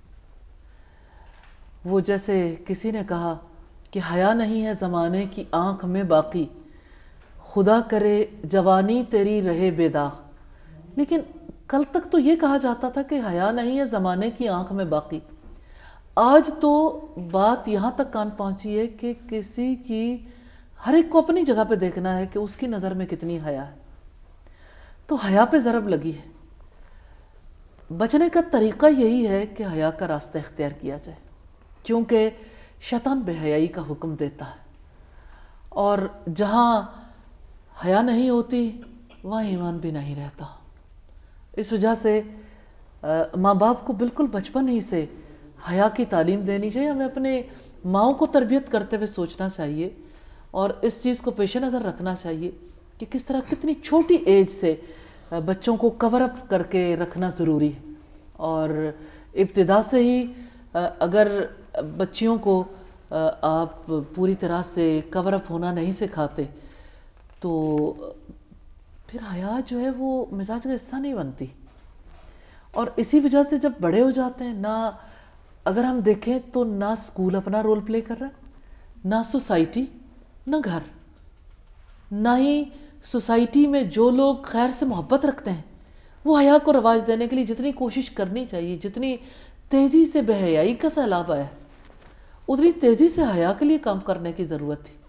وہ جیسے کسی نے کہا کہ حیا نہیں ہے زمانے کی آنکھ میں باقی، خدا کرے جوانی تیری رہے بے داغ۔ لیکن کل تک تو یہ کہا جاتا تھا کہ حیا نہیں ہے زمانے کی آنکھ میں باقی، آج تو بات یہاں تک کان پہنچی ہے کہ کسی کی ہر ایک کو اپنی جگہ پہ دیکھنا ہے کہ اس کی نظر میں کتنی حیا ہے. تو حیا پہ ضرب لگی ہے. بچنے کا طریقہ یہی ہے کہ حیا کا راستہ اختیار کیا جائے، کیونکہ شیطان بے حیائی کا حکم دیتا ہے، اور جہاں حیا نہیں ہوتی وہاں ایمان بھی نہیں رہتا. اس وجہ سے ماں باپ کو بالکل بچپن ہی سے حیا کی تعلیم دینی چاہیے. ہمیں اپنے ماؤں کو تربیت کرتے ہوئے سوچنا چاہیے اور اس چیز کو پیش نظر رکھنا چاہیے کہ کس طرح کتنی چھوٹی ایج سے بچوں کو کور اپ کر کے رکھنا ضروری ہے. اور ابتدا سے ہی اگر بچیوں کو آپ پوری طرح سے کور اپ ہونا نہیں سکھاتے تو پھر حیا جو ہے وہ مزاج کا حصہ نہیں بنتی. اور اسی وجہ سے جب بڑے ہو جاتے ہیں، نہ اگر ہم دیکھیں تو نہ اسکول اپنا رول پلے کر رہا ہے، نہ سوسائٹی، نہ گھر، نہ ہی سوسائٹی میں جو لوگ خیر سے محبت رکھتے ہیں وہ حیا کو رواج دینے کے لیے جتنی کوشش کرنی چاہیے، جتنی تیزی سے بے حیائی کا سیلاب آیا اتنی تیزی سے حیا کے لیے کام کرنے کی ضرورت تھی.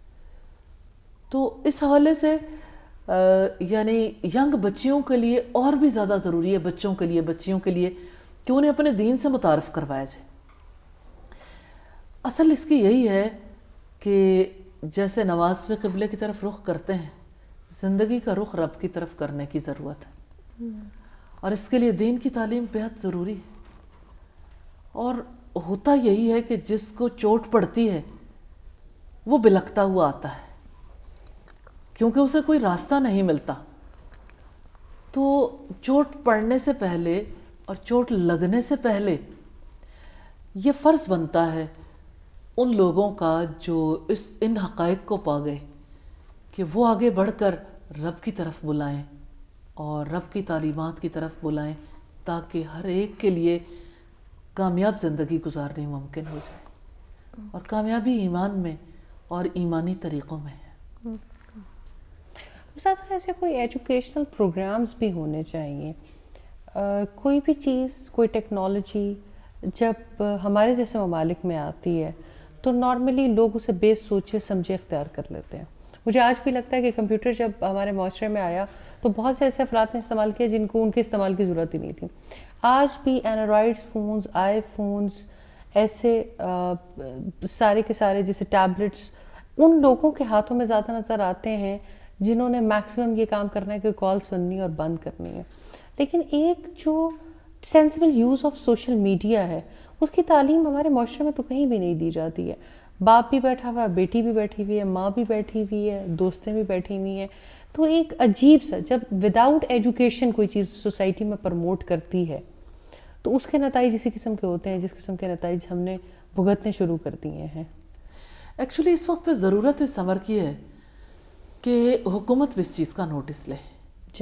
تو اس حوالے سے یعنی ینگ بچیوں کے لیے اور بھی زیادہ ضروری ہے، بچوں کے لیے، بچیوں کے لیے، کہ انہیں اپنے دین سے متعارف کروایا جائے. اصل اس کی یہی ہے کہ جیسے نماز میں قبلے کی طرف رخ کرتے ہیں، زندگی کا رخ رب کی طرف کرنے کی ضرورت ہے، اور اس کے لیے دین کی تعلیم بہت ضروری ہے. اور ہوتا یہی ہے کہ جس کو چوٹ پڑتی ہے وہ بلکتا ہوا آتا ہے، کیونکہ اسے کوئی راستہ نہیں ملتا. تو چوٹ پڑنے سے پہلے اور چوٹ لگنے سے پہلے یہ فرض بنتا ہے ان لوگوں کا جو اس ان حقائق کو پا گئے کہ وہ آگے بڑھ کر رب کی طرف بلائیں اور رب کی تعلیمات کی طرف بلائیں، تاکہ ہر ایک کے لیے کامیاب زندگی گزارنی ممکن ہو جائے. اور کامیابی ایمان میں اور ایمانی طریقوں میں ہے. اساتذہ ایسے کوئی ایجوکیشنل پروگرامز بھی ہونے چاہیے. کوئی بھی چیز، کوئی ٹیکنالوجی جب ہمارے جیسے ممالک میں آتی ہے تو نارملی لوگ اسے بے سوچے سمجھے اختیار کر لیتے ہیں. مجھے آج بھی لگتا ہے کہ کمپیوٹر جب ہمارے معاشرے میں آیا تو بہت سے ایسے افراد نے استعمال کیا جن کو ان کے استعمال کی ضرورت ہی نہیں تھی. آج بھی اینڈرائڈ فونز، آئی فونز، ایسے سارے کے سارے جیسے ٹیبلٹس ان لوگوں کے ہاتھوں میں زیادہ نظر آتے ہیں جنہوں نے میکسیمم یہ کام کرنا ہے کہ کال سننی اور بند کرنی ہے. لیکن ایک جو sensible use of social media ہے اس کی تعلیم ہمارے معاشرے میں تو کہیں بھی نہیں دی جاتی ہے. باپ بھی بیٹھا ہوا ہے، بیٹی بھی بیٹھی ہوئی ہے، ماں بھی بیٹھی ہوئی ہے، دوستیں بھی بیٹھی ہوئی ہیں. تو ایک عجیب سا جب وداؤٹ ایجوکیشن کوئی چیز سوسائٹی میں پروموٹ کرتی ہے تو اس کے نتائج اسی قسم کے ہوتے ہیں جس قسم کے نتائج ہم نے بھگتنے شروع کر دیے ہیں. ایکچولی اس وقت پہ ضرورت اس امر کی ہے کہ حکومت بھی اس چیز کا نوٹس لے جی،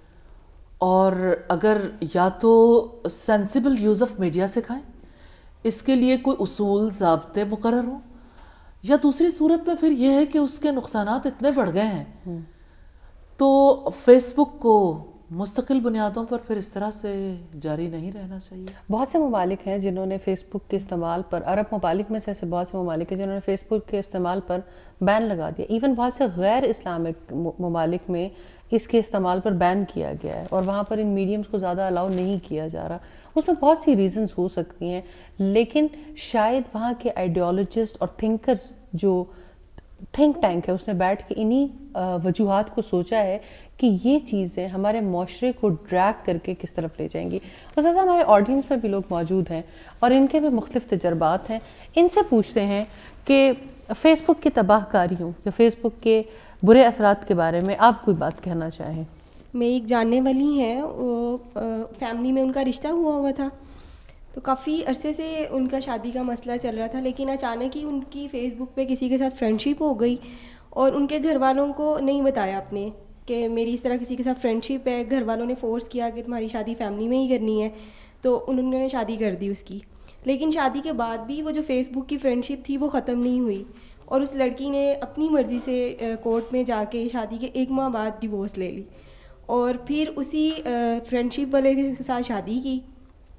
اور اگر یا تو سینسیبل یوز آف میڈیا سکھائیں، اس کے لیے کوئی اصول ضابطے مقرر ہوں، یا دوسری صورت میں پھر یہ ہے کہ اس کے نقصانات اتنے بڑھ گئے ہیں تو فیس بک کو مستقل بنیادوں پر پھر اس طرح سے جاری نہیں رہنا چاہیے. بہت سے ممالک ہیں جنہوں نے فیس بک کے استعمال پر، عرب ممالک میں سے ایسے بہت سے ممالک ہیں جنہوں نے فیس بک کے استعمال پر بین لگا دیا. ایون بہت سے غیر اسلامک ممالک میں اس کے استعمال پر بین کیا گیا ہے اور وہاں پر ان میڈیمز کو زیادہ الاؤ نہیں کیا جا رہا. اس میں بہت سی ریزنز ہو سکتی ہیں، لیکن شاید وہاں کے آئیڈیالوجسٹ اور تھنکرز جو تھنک ٹینک ہے اس نے بیٹھ کے انہی وجوہات کو سوچا ہے کہ یہ چیزیں ہمارے معاشرے کو ڈریگ کر کے کس طرف لے جائیں گی. اساتذہ ہمارے آڈینس میں بھی لوگ موجود ہیں اور ان کے بھی مختلف تجربات ہیں. ان سے پوچھتے ہیں کہ فیس بک کی تباہ کاریوں یا فیس بک کے برے اثرات کے بارے میں آپ کوئی بات کہنا چاہیں. میں ایک جاننے والی ہیں، وہ فیملی میں ان کا رشتہ ہوا ہوا تھا تو کافی عرصے سے ان کا شادی کا مسئلہ چل رہا تھا، لیکن اچانک ہی ان کی فیس بک پہ کسی کے ساتھ فرینڈ شپ ہو گئی اور ان کے گھر والوں کو نہیں بتایا اپنے کہ میری اس طرح کسی کے ساتھ فرینڈ شپ ہے. گھر والوں نے فورس کیا کہ تمہاری شادی فیملی میں ہی کرنی ہے تو انہوں نے شادی کر دی اس کی. لیکن شادی کے بعد بھی وہ جو فیس بک کی فرینڈ شپ تھی وہ ختم نہیں ہوئی اور اس لڑکی نے اپنی مرضی سے کورٹ میں جا کے شادی کے ایک ماہ بعد ڈیورس لے لی اور پھر اسی فرینڈ شپ والے کے ساتھ شادی کی.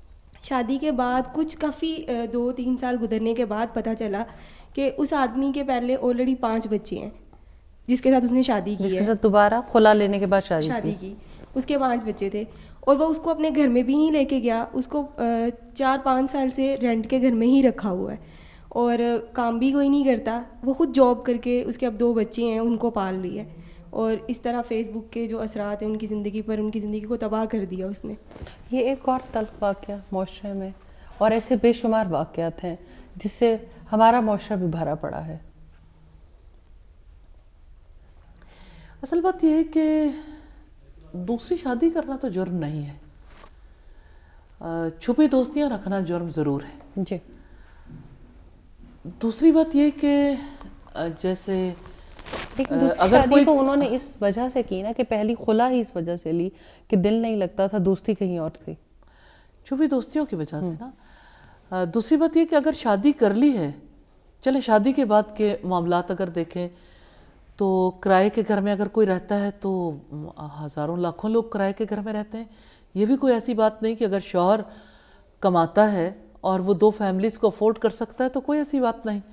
شادی کے بعد کچھ کافی دو تین سال گزرنے کے بعد پتہ چلا کہ اس آدمی کے پہلے آلریڈی پانچ بچے ہیں جس کے ساتھ اس نے شادی کی ہے, جس کے ساتھ دوبارہ خلا لینے کے بعد شادی شادی کی. اس کے پانچ بچے تھے اور وہ اس کو اپنے گھر میں بھی نہیں لے کے گیا, اس کو چار پانچ سال سے رینٹ کے گھر میں ہی رکھا ہوا ہے اور کام بھی کوئی نہیں کرتا. وہ خود جاب کر کے, اس کے اب دو بچے ہیں, ان کو پال رہی ہے. اور اس طرح فیس بک کے جو اثرات ہیں ان کی زندگی پر, ان کی زندگی کو تباہ کر دیا اس نے. یہ ایک اور تلخ واقعہ معاشرے میں, اور ایسے بے شمار واقعات ہیں جس سے ہمارا معاشرہ بھی بھرا پڑا ہے. اصل بات یہ ہے کہ دوسری شادی کرنا تو جرم نہیں ہے, چھپی دوستیاں رکھنا جرم ضرور ہے. جی. دوسری بات یہ کہ جیسے لیکن دوسری شادی کو انہوں نے اس وجہ سے کی نا کہ پہلی خلا ہی اس وجہ سے لی کہ دل نہیں لگتا تھا, دوستی کہیں اور تھی. چھپی دوستیوں کی وجہ سے نا. دوسری بات یہ کہ اگر شادی کر لی ہے, چلے شادی کے بعد کے معاملات اگر دیکھیں تو کرائے کے گھر میں اگر کوئی رہتا ہے تو ہزاروں لاکھوں لوگ کرائے کے گھر میں رہتے ہیں. یہ بھی کوئی ایسی بات نہیں کہ اگر شوہر کماتا ہے اور وہ دو فیملیز کو افورڈ کر سکتا ہے تو کوئی ایسی بات نہیں.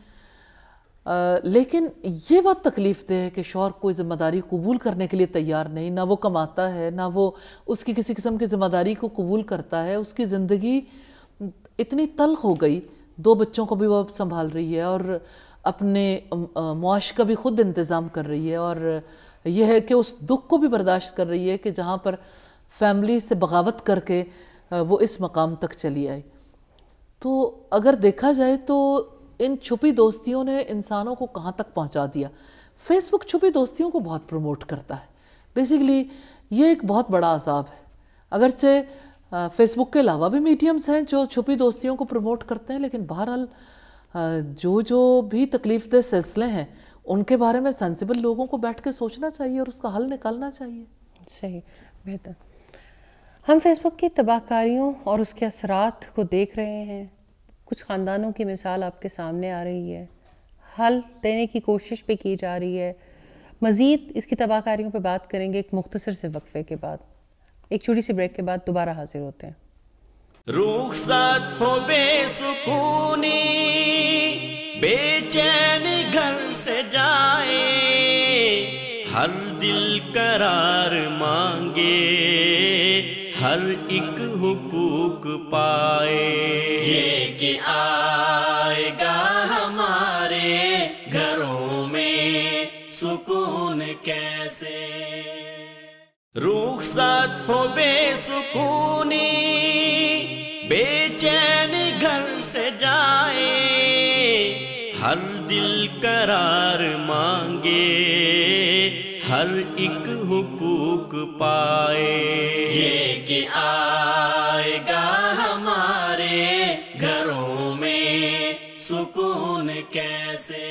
لیکن یہ بات تکلیف دہ ہے کہ شوہر کوئی ذمہ داری قبول کرنے کے لیے تیار نہیں, نہ وہ کماتا ہے نہ وہ اس کی کسی قسم کی ذمہ داری کو قبول کرتا ہے. اس کی زندگی اتنی تلخ ہو گئی, دو بچوں کو بھی وہ سنبھال رہی ہے اور اپنے معاش کا بھی خود انتظام کر رہی ہے, اور یہ ہے کہ اس دکھ کو بھی برداشت کر رہی ہے کہ جہاں پر فیملی سے بغاوت کر کے وہ اس مقام تک چلی آئی. تو اگر دیکھا جائے تو ان چھپی دوستیوں نے انسانوں کو کہاں تک پہنچا دیا. فیس بک چھپی دوستیوں کو بہت پروموٹ کرتا ہے. بیسیکلی یہ ایک بہت بڑا عذاب ہے. اگرچہ فیس بک کے علاوہ بھی میڈیمز ہیں جو چھپی دوستیوں کو پروموٹ کرتے ہیں, لیکن بہرحال جو جو بھی تکلیف دہ سلسلے ہیں ان کے بارے میں سینسیبل لوگوں کو بیٹھ کے سوچنا چاہیے اور اس کا حل نکالنا چاہیے. صحیح, بہتر. ہم فیس بک کی تباہ کاریوں اور اس کے اثرات کو دیکھ رہے ہیں. کچھ خاندانوں کی مثال آپ کے سامنے آ رہی ہے, حل دینے کی کوشش بھی کی جا رہی ہے. مزید اس کی تباہ کاریوں پہ بات کریں گے ایک مختصر سے وقفے کے بعد. ایک چھوٹی سی بریک کے بعد دوبارہ حاضر ہوتے ہیں. رخصت ہو بے سکونی, بے چین گھر سے جائے, ہر دل قرار مانگے, ہر ایک حقوق پائے. یہ کہ آئے گا ہمارے گھروں میں سکون کیسے. رخصت ہو بے سکونی, بے چین گھر سے جائے, ہر دل قرار مانگے, ہر ایک حقوق پائے. یہ کہ آئے گا ہمارے گھروں میں سکون کیسے.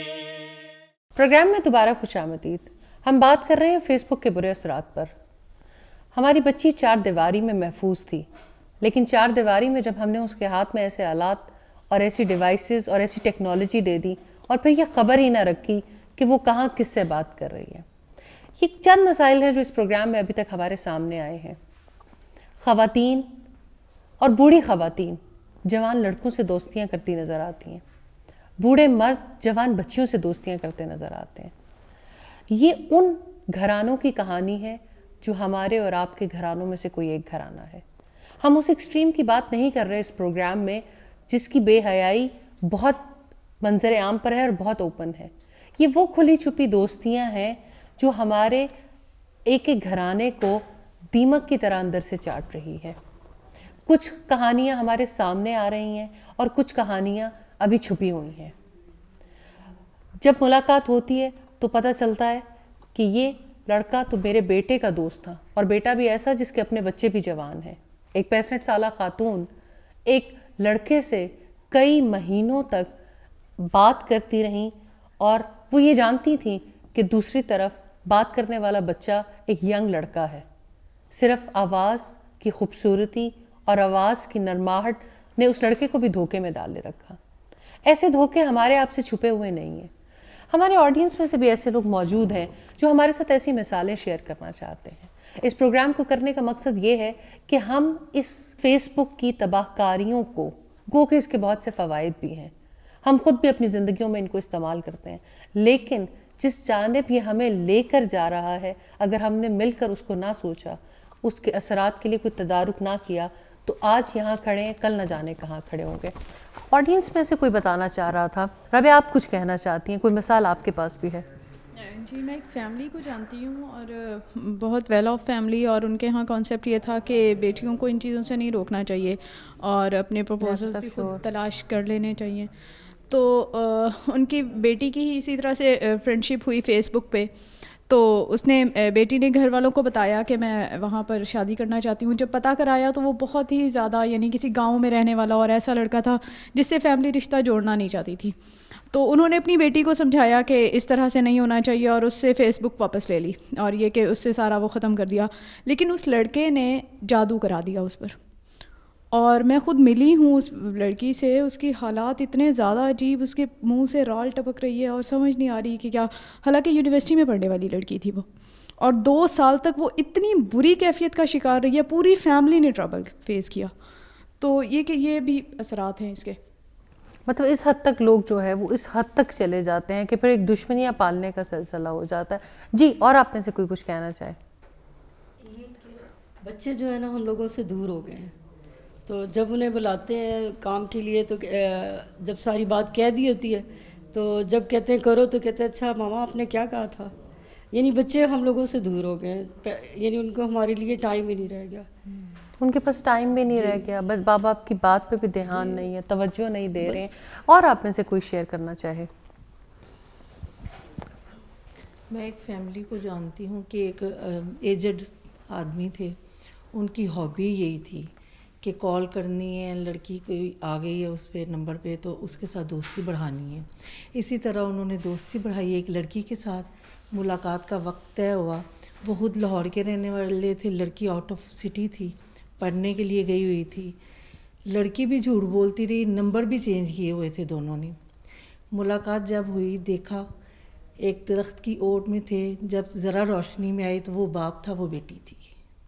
پروگرام میں دوبارہ خوش آمدید. ہم بات کر رہے ہیں فیس بک کے برے اثرات پر. ہماری بچی چار دیواری میں محفوظ تھی, لیکن چار دیواری میں جب ہم نے اس کے ہاتھ میں ایسے آلات اور ایسی ڈیوائسز اور ایسی ٹیکنالوجی دے دی اور پھر یہ خبر ہی نہ رکھی کہ وہ کہاں کس سے بات کر رہی ہے. یہ چند مسائل ہیں جو اس پروگرام میں ابھی تک ہمارے سامنے آئے ہیں. خواتین اور بوڑھی خواتین جوان لڑکوں سے دوستیاں کرتی نظر آتی ہیں. بوڑھے مرد جوان بچیوں سے دوستیاں کرتے نظر آتے ہیں. یہ ان گھرانوں کی کہانی ہے جو ہمارے اور آپ کے گھرانوں میں سے کوئی ایک گھرانہ ہے. ہم اس ایکسٹریم کی بات نہیں کر رہے اس پروگرام میں جس کی بے حیائی بہت منظر عام پر ہے اور بہت اوپن ہے. یہ وہ کھلی چھپی دوستیاں ہیں جو ہمارے ایک ایک گھرانے کو دیمک کی طرح اندر سے چاٹ رہی ہے. کچھ کہانیاں ہمارے سامنے آ رہی ہیں اور کچھ کہانیاں ابھی چھپی ہوئی ہیں. جب ملاقات ہوتی ہے تو پتہ چلتا ہے کہ یہ لڑکا تو میرے بیٹے کا دوست تھا, اور بیٹا بھی ایسا جس کے اپنے بچے بھی جوان ہیں. ایک پینسٹھ سالہ خاتون ایک لڑکے سے کئی مہینوں تک بات کرتی رہیں اور وہ یہ جانتی تھیں کہ دوسری طرف بات کرنے والا بچہ ایک ینگ لڑکا ہے. صرف آواز کی خوبصورتی اور آواز کی نرماہٹ نے اس لڑکے کو بھی دھوکے میں ڈالے رکھا. ایسے دھوکے ہمارے آپ سے چھپے ہوئے نہیں ہیں. ہمارے آڈینس میں سے بھی ایسے لوگ موجود ہیں جو ہمارے ساتھ ایسی مثالیں شیئر کرنا چاہتے ہیں. اس پروگرام کو کرنے کا مقصد یہ ہے کہ ہم اس فیس بک کی تباہ کاریوں کو، گو کہ اس کے بہت سے فوائد بھی ہیں، ہم خود بھی اپنی زندگیوں میں ان کو استعمال کرتے ہیں، لیکن جس جانب یہ ہمیں لے کر جا رہا ہے اگر ہم نے مل کر اس کو نہ سوچا، اس کے اثرات کے لیے کوئی تدارک نہ کیا، تو آج یہاں کھڑے ہیں، کل نہ جانے کہاں کھڑے ہوں گے۔ آڈینس میں سے کوئی بتانا چاہ رہا تھا، ربیہ آپ کچھ کہنا چاہتی ہیں، کوئی مثال آپ کے پاس بھی ہے؟ جی میں ایک فیملی کو جانتی ہوں اور بہت ویل آف فیملی، اور ان کے ہاں کانسیپٹ یہ تھا کہ بیٹیوں کو ان چیزوں سے نہیں روکنا چاہیے اور اپنے پروپوزلز بھی خود تلاش کر لینے چاہیے۔ تو ان کی بیٹی کی ہی اسی طرح سے فرینڈ شپ ہوئی فیس بک پہ، تو اس نے بیٹی نے گھر والوں کو بتایا کہ میں وہاں پر شادی کرنا چاہتی ہوں۔ جب پتہ کرایا تو وہ بہت ہی زیادہ یعنی کسی گاؤں میں رہنے والا اور ایسا لڑکا تھا جس سے فیملی رشتہ جوڑنا نہیں چاہتی تھی۔ تو انہوں نے اپنی بیٹی کو سمجھایا کہ اس طرح سے نہیں ہونا چاہیے اور اس سے فیس بک واپس لے لی اور یہ کہ اس سے سارا وہ ختم کر دیا، لیکن اس لڑکے نے جادو کرا دیا اس پر۔ اور میں خود ملی ہوں اس لڑکی سے، اس کی حالات اتنے زیادہ عجیب، اس کے منہ سے رال ٹپک رہی ہے اور سمجھ نہیں آ رہی کہ کیا، حالانکہ یونیورسٹی میں پڑھنے والی لڑکی تھی وہ، اور دو سال تک وہ اتنی بری کیفیت کا شکار رہی ہے، پوری فیملی نے ٹربل فیس کیا۔ تو یہ کہ یہ بھی اثرات ہیں اس کے، مطلب اس حد تک لوگ جو ہے وہ اس حد تک چلے جاتے ہیں کہ پھر ایک دشمنیاں پالنے کا سلسلہ ہو جاتا ہے۔ جی اور آپ میں سے کوئی کچھ کہنا چاہے؟ بچے جو ہے نا ہم لوگوں سے دور ہو گئے ہیں، تو جب انہیں بلاتے ہیں کام کے لیے تو جب ساری بات کہہ دی ہوتی ہے تو جب کہتے ہیں کرو تو کہتے ہیں اچھا ماما آپ نے کیا کہا تھا۔ یعنی بچے ہم لوگوں سے دور ہو گئے ہیں، یعنی ان کو ہمارے لیے ٹائم ہی نہیں رہ گیا، ان کے پاس ٹائم بھی نہیں رہ گیا، بس باپ باپ کی بات پہ بھی دھیان نہیں ہے، توجہ نہیں دے رہے ہیں۔ اور آپ میں سے کوئی شیئر کرنا چاہے؟ میں ایک فیملی کو جانتی ہوں کہ ایک ایجڈ آدمی تھے، ان کی ہابی یہی تھی کہ کال کرنی ہے، لڑکی کوئی آ گئی ہے اس پہ نمبر پہ تو اس کے ساتھ دوستی بڑھانی ہے۔ اسی طرح انہوں نے دوستی بڑھائی، ایک لڑکی کے ساتھ ملاقات کا وقت طے ہوا، وہ خود لاہور کے رہنے والے تھے، لڑکی آؤٹ آف سٹی تھی، پڑھنے کے لیے گئی ہوئی تھی، لڑکی بھی جھوٹ بولتی رہی، نمبر بھی چینج کیے ہوئے تھے دونوں نے۔ ملاقات جب ہوئی دیکھا ایک درخت کی اوٹ میں تھے، جب ذرا روشنی میں آئی تو وہ باپ تھا، وہ بیٹی تھی۔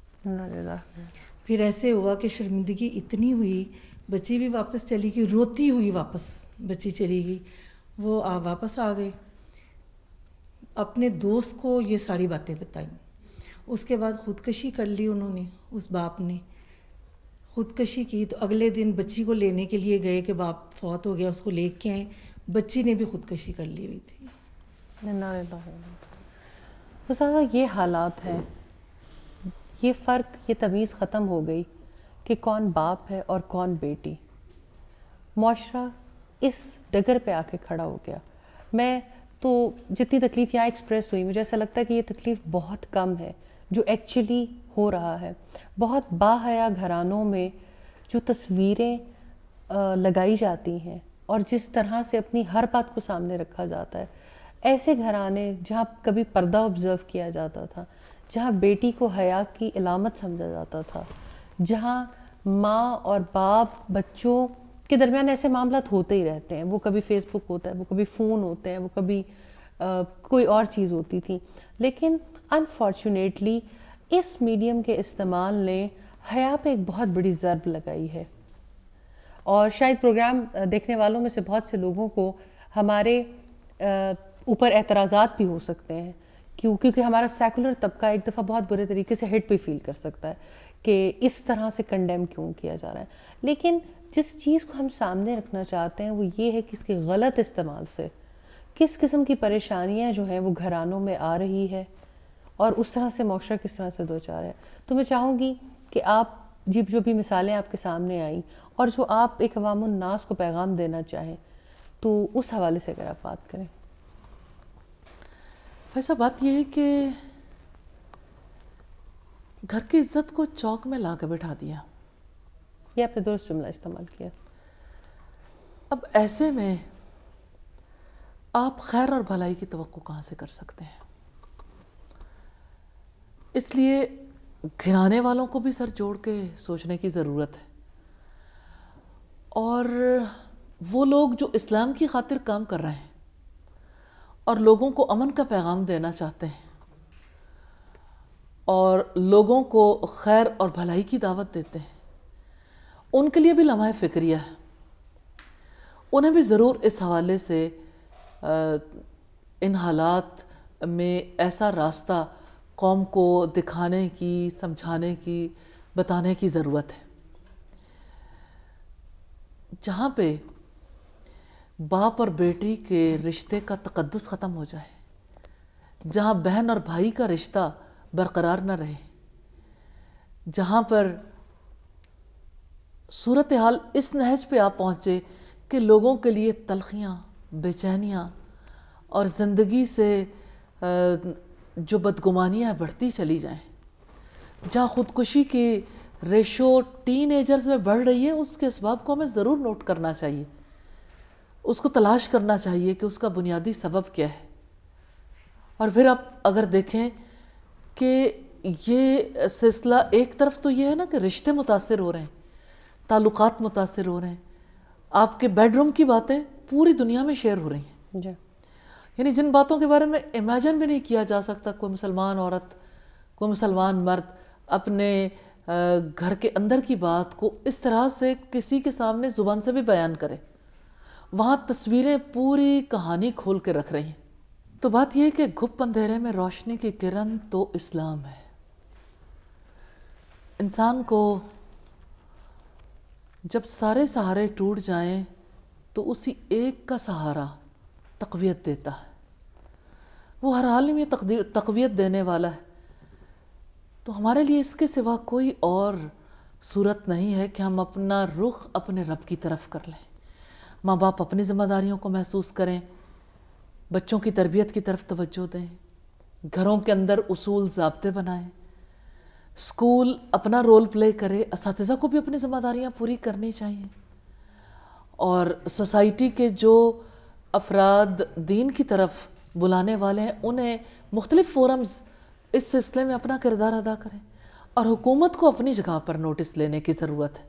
پھر ایسے ہوا کہ شرمندگی اتنی ہوئی، بچی بھی واپس چلی گئی، روتی ہوئی واپس بچی چلی گئی، وہ واپس آ گئے، اپنے دوست کو یہ ساری باتیں بتائیں۔ اس کے بعد خودکشی کر لی انہوں نے، اس باپ نے خودکشی کی، تو اگلے دن بچی کو لینے کے لیے گئے کہ باپ فوت ہو گیا، اس کو لے کے آئیں، بچی نے بھی خودکشی کر لی ہوئی تھی۔ استاذہ یہ حالات ہیں، یہ فرق، یہ تمیز ختم ہو گئی کہ کون باپ ہے اور کون بیٹی۔ معاشرہ اس ڈگر پہ آ کے کھڑا ہو گیا۔ میں تو جتنی تکلیف یہاں ایکسپریس ہوئی، مجھے ایسا لگتا ہے کہ یہ تکلیف بہت کم ہے جو ایکچولی ہو رہا ہے۔ بہت باحیا گھرانوں میں جو تصویریں لگائی جاتی ہیں اور جس طرح سے اپنی ہر بات کو سامنے رکھا جاتا ہے، ایسے گھرانے جہاں کبھی پردہ آبزرو کیا جاتا تھا، جہاں بیٹی کو حیا کی علامت سمجھا جاتا تھا، جہاں ماں اور باپ بچوں کے درمیان ایسے معاملات ہوتے ہی رہتے ہیں، وہ کبھی فیس بک ہوتا ہے، وہ کبھی فون ہوتے ہیں، وہ کبھی کوئی اور چیز ہوتی تھی، لیکن انفارچونیٹلی اس میڈیم کے استعمال نے حیا پہ ایک بہت بڑی ضرب لگائی ہے۔ اور شاید پروگرام دیکھنے والوں میں سے بہت سے لوگوں کو ہمارے اوپر اعتراضات بھی ہو سکتے ہیں، کیوں کیونکہ ہمارا سیکولر طبقہ ایک دفعہ بہت برے طریقے سے ہٹ بھی فیل کر سکتا ہے کہ اس طرح سے کنڈیم کیوں کیا جا رہا ہے۔ لیکن جس چیز کو ہم سامنے رکھنا چاہتے ہیں وہ یہ ہے کہ اس کے غلط استعمال سے کس قسم کی پریشانیاں جو ہیں وہ گھرانوں میں آ رہی ہے اور اس طرح سے معاشرہ کس طرح سے دوچار ہے۔ تو میں چاہوں گی کہ آپ جب جو بھی مثالیں آپ کے سامنے آئیں اور جو آپ ایک عوام الناس کو پیغام دینا چاہیں تو اس حوالے سے اگر آپ بات کریں۔ ویسا بات یہ ہے کہ گھر کی عزت کو چوک میں لا کے بٹھا دیا، یہ آپ نے درست جملہ استعمال کیا۔ اب ایسے میں آپ خیر اور بھلائی کی توقع کہاں سے کر سکتے ہیں؟ اس لیے گھرانے والوں کو بھی سر جوڑ کے سوچنے کی ضرورت ہے، اور وہ لوگ جو اسلام کی خاطر کام کر رہے ہیں اور لوگوں کو امن کا پیغام دینا چاہتے ہیں اور لوگوں کو خیر اور بھلائی کی دعوت دیتے ہیں، ان کے لیے بھی لمحہ فکریہ ہے. انہیں بھی ضرور اس حوالے سے ان حالات میں ایسا راستہ قوم کو دکھانے کی، سمجھانے کی، بتانے کی ضرورت ہے جہاں پہ باپ اور بیٹی کے رشتے کا تقدس ختم ہو جائے، جہاں بہن اور بھائی کا رشتہ برقرار نہ رہے، جہاں پر صورتحال اس نہج پہ آ پہنچے کہ لوگوں کے لیے تلخیاں، بے چینیاں اور زندگی سے جو بدگمانیاں بڑھتی چلی جائیں، جہاں خودکشی کی ریشو ٹین ایجرز میں بڑھ رہی ہے، اس کے اسباب کو ہمیں ضرور نوٹ کرنا چاہیے، اس کو تلاش کرنا چاہیے کہ اس کا بنیادی سبب کیا ہے. اور پھر آپ اگر دیکھیں کہ یہ سلسلہ ایک طرف تو یہ ہے نا کہ رشتے متاثر ہو رہے ہیں، تعلقات متاثر ہو رہے ہیں، آپ کے بیڈ روم کی باتیں پوری دنیا میں شیئر ہو رہی ہیں، جی یعنی جن باتوں کے بارے میں امیجن بھی نہیں کیا جا سکتا کوئی مسلمان عورت، کوئی مسلمان مرد اپنے گھر کے اندر کی بات کو اس طرح سے کسی کے سامنے زبان سے بھی بیان کرے، وہاں تصویریں پوری کہانی کھول کے رکھ رہی ہیں. تو بات یہ ہے کہ گھپ اندھیرے میں روشنی کی کرن تو اسلام ہے. انسان کو جب سارے سہارے ٹوٹ جائیں تو اسی ایک کا سہارا تقویت دیتا ہے، وہ ہر حال میں تقویت دینے والا ہے. تو ہمارے لیے اس کے سوا کوئی اور صورت نہیں ہے کہ ہم اپنا رخ اپنے رب کی طرف کر لیں. ماں باپ اپنی ذمہ داریوں کو محسوس کریں، بچوں کی تربیت کی طرف توجہ دیں، گھروں کے اندر اصول ضابطے بنائیں، اسکول اپنا رول پلے کرے، اساتذہ کو بھی اپنی ذمہ داریاں پوری کرنی چاہیے، اور سوسائٹی کے جو افراد دین کی طرف بلانے والے ہیں انہیں مختلف فورمز اس سلسلے میں اپنا کردار ادا کریں، اور حکومت کو اپنی جگہ پر نوٹس لینے کی ضرورت ہے.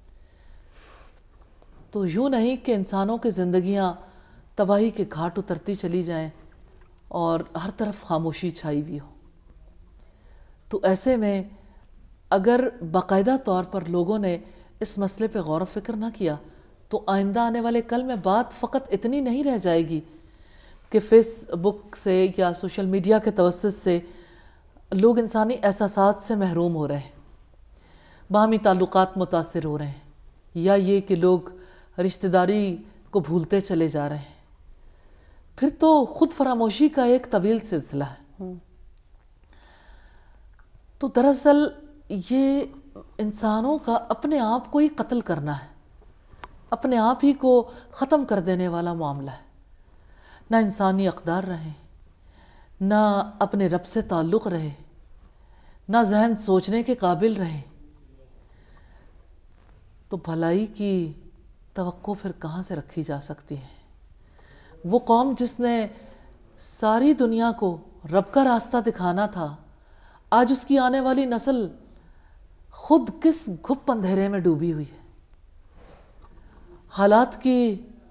تو یوں نہیں کہ انسانوں کی زندگیاں تباہی کے گھاٹ اترتی چلی جائیں اور ہر طرف خاموشی چھائی ہوئی ہو. تو ایسے میں اگر باقاعدہ طور پر لوگوں نے اس مسئلے پہ غور و فکر نہ کیا تو آئندہ آنے والے کل میں بات فقط اتنی نہیں رہ جائے گی کہ فیس بک سے یا سوشل میڈیا کے توسط سے لوگ انسانی احساسات سے محروم ہو رہے ہیں، باہمی تعلقات متاثر ہو رہے ہیں، یا یہ کہ لوگ رشتہ داری کو بھولتے چلے جا رہے ہیں. پھر تو خود فراموشی کا ایک طویل سلسلہ ہے. تو دراصل یہ انسانوں کا اپنے آپ کو ہی قتل کرنا ہے، اپنے آپ ہی کو ختم کر دینے والا معاملہ ہے. نہ انسانی اقدار رہیں، نہ اپنے رب سے تعلق رہے، نہ ذہن سوچنے کے قابل رہے، تو بھلائی کی توقع پھر کہاں سے رکھی جا سکتی ہے؟ وہ قوم جس نے ساری دنیا کو رب کا راستہ دکھانا تھا، آج اس کی آنے والی نسل خود کس گھپ اندھیرے میں ڈوبی ہوئی ہے. حالات کی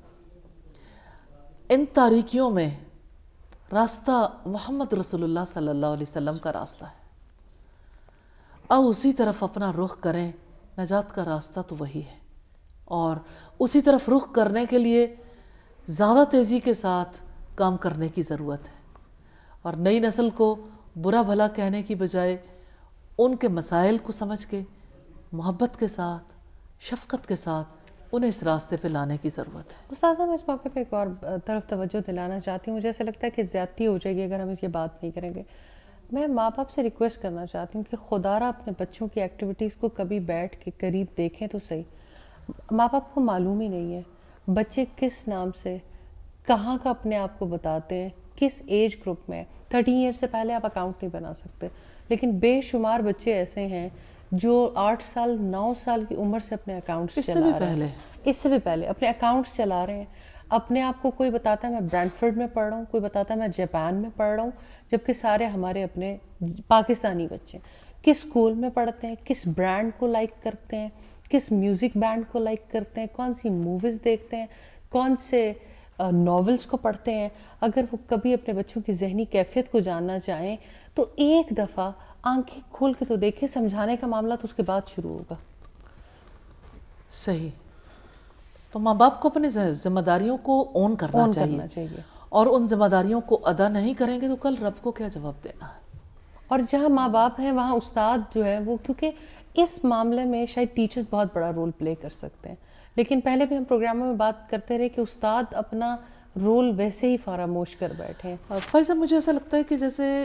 ان تاریکیوں میں راستہ محمد رسول اللہ صلی اللہ علیہ وسلم کا راستہ ہے. آؤ اسی طرف اپنا رخ کریں، نجات کا راستہ تو وہی ہے، اور اسی طرف رخ کرنے کے لیے زیادہ تیزی کے ساتھ کام کرنے کی ضرورت ہے. اور نئی نسل کو برا بھلا کہنے کی بجائے ان کے مسائل کو سمجھ کے محبت کے ساتھ، شفقت کے ساتھ انہیں اس راستے پہ لانے کی ضرورت ہے. استاذہ میں اس موقع پہ ایک اور طرف توجہ دلانا چاہتی ہوں. مجھے ایسا لگتا ہے کہ زیادتی ہو جائے گی اگر ہم اس کی بات نہیں کریں گے. میں ماں باپ سے ریکویسٹ کرنا چاہتی ہوں کہ خدا را اپنے بچوں کی ایکٹیویٹیز کو کبھی بیٹھ کے قریب دیکھیں تو صحیح. ماں باپ کو معلوم ہی نہیں ہے بچے کس نام سے کہاں کا اپنے آپ کو بتاتے ہیں، کس ایج گروپ میں. تھرٹین ایئر سے پہلے آپ اکاؤنٹ نہیں بنا سکتے، لیکن بے شمار بچے ایسے ہیں جو آٹھ سال نو سال کی عمر سے اپنے اکاؤنٹس چلا رہے ہیں، اس سے بھی پہلے اپنے اکاؤنٹس چلا رہے ہیں. اپنے آپ کو کوئی بتاتا ہے میں برانڈفورڈ میں پڑھ رہا ہوں، کوئی بتاتا ہے میں جاپان میں پڑھ رہا ہوں، جبکہ سارے ہمارے اپنے پاکستانی بچے کس اسکول میں پڑھتے ہیں، کس برانڈ کو لائک کرتے ہیں، کس میوزک بینڈ کو لائک کرتے ہیں، کون سی موویز دیکھتے ہیں، کون سے ناولز کو پڑھتے ہیں. اگر وہ کبھی اپنے بچوں کی ذہنی کیفیت کو جاننا چاہیں تو ایک دفعہ آنکھیں کھول کے تو دیکھیں, سمجھانے کا معاملہ تو اس کے بعد شروع ہوگا. صحیح. تو ماں باپ کو اپنے ذمہ داریوں کو اون کرنا اون چاہیے, کرنا چاہیے. اور ان ذمہ داریوں کو ادا نہیں کریں گے تو کل رب کو کیا جواب دینا ہے. اور جہاں ماں باپ ہیں وہاں استاد جو ہے وہ, کیونکہ اس معاملے میں شاید ٹیچرز بہت بڑا رول پلے کر سکتے ہیں, لیکن پہلے بھی ہم پروگراموں میں بات کرتے رہے کہ استاد اپنا رول ویسے ہی فراموش کر بیٹھے ہیں. فائزہ, مجھے ایسا لگتا ہے کہ جیسے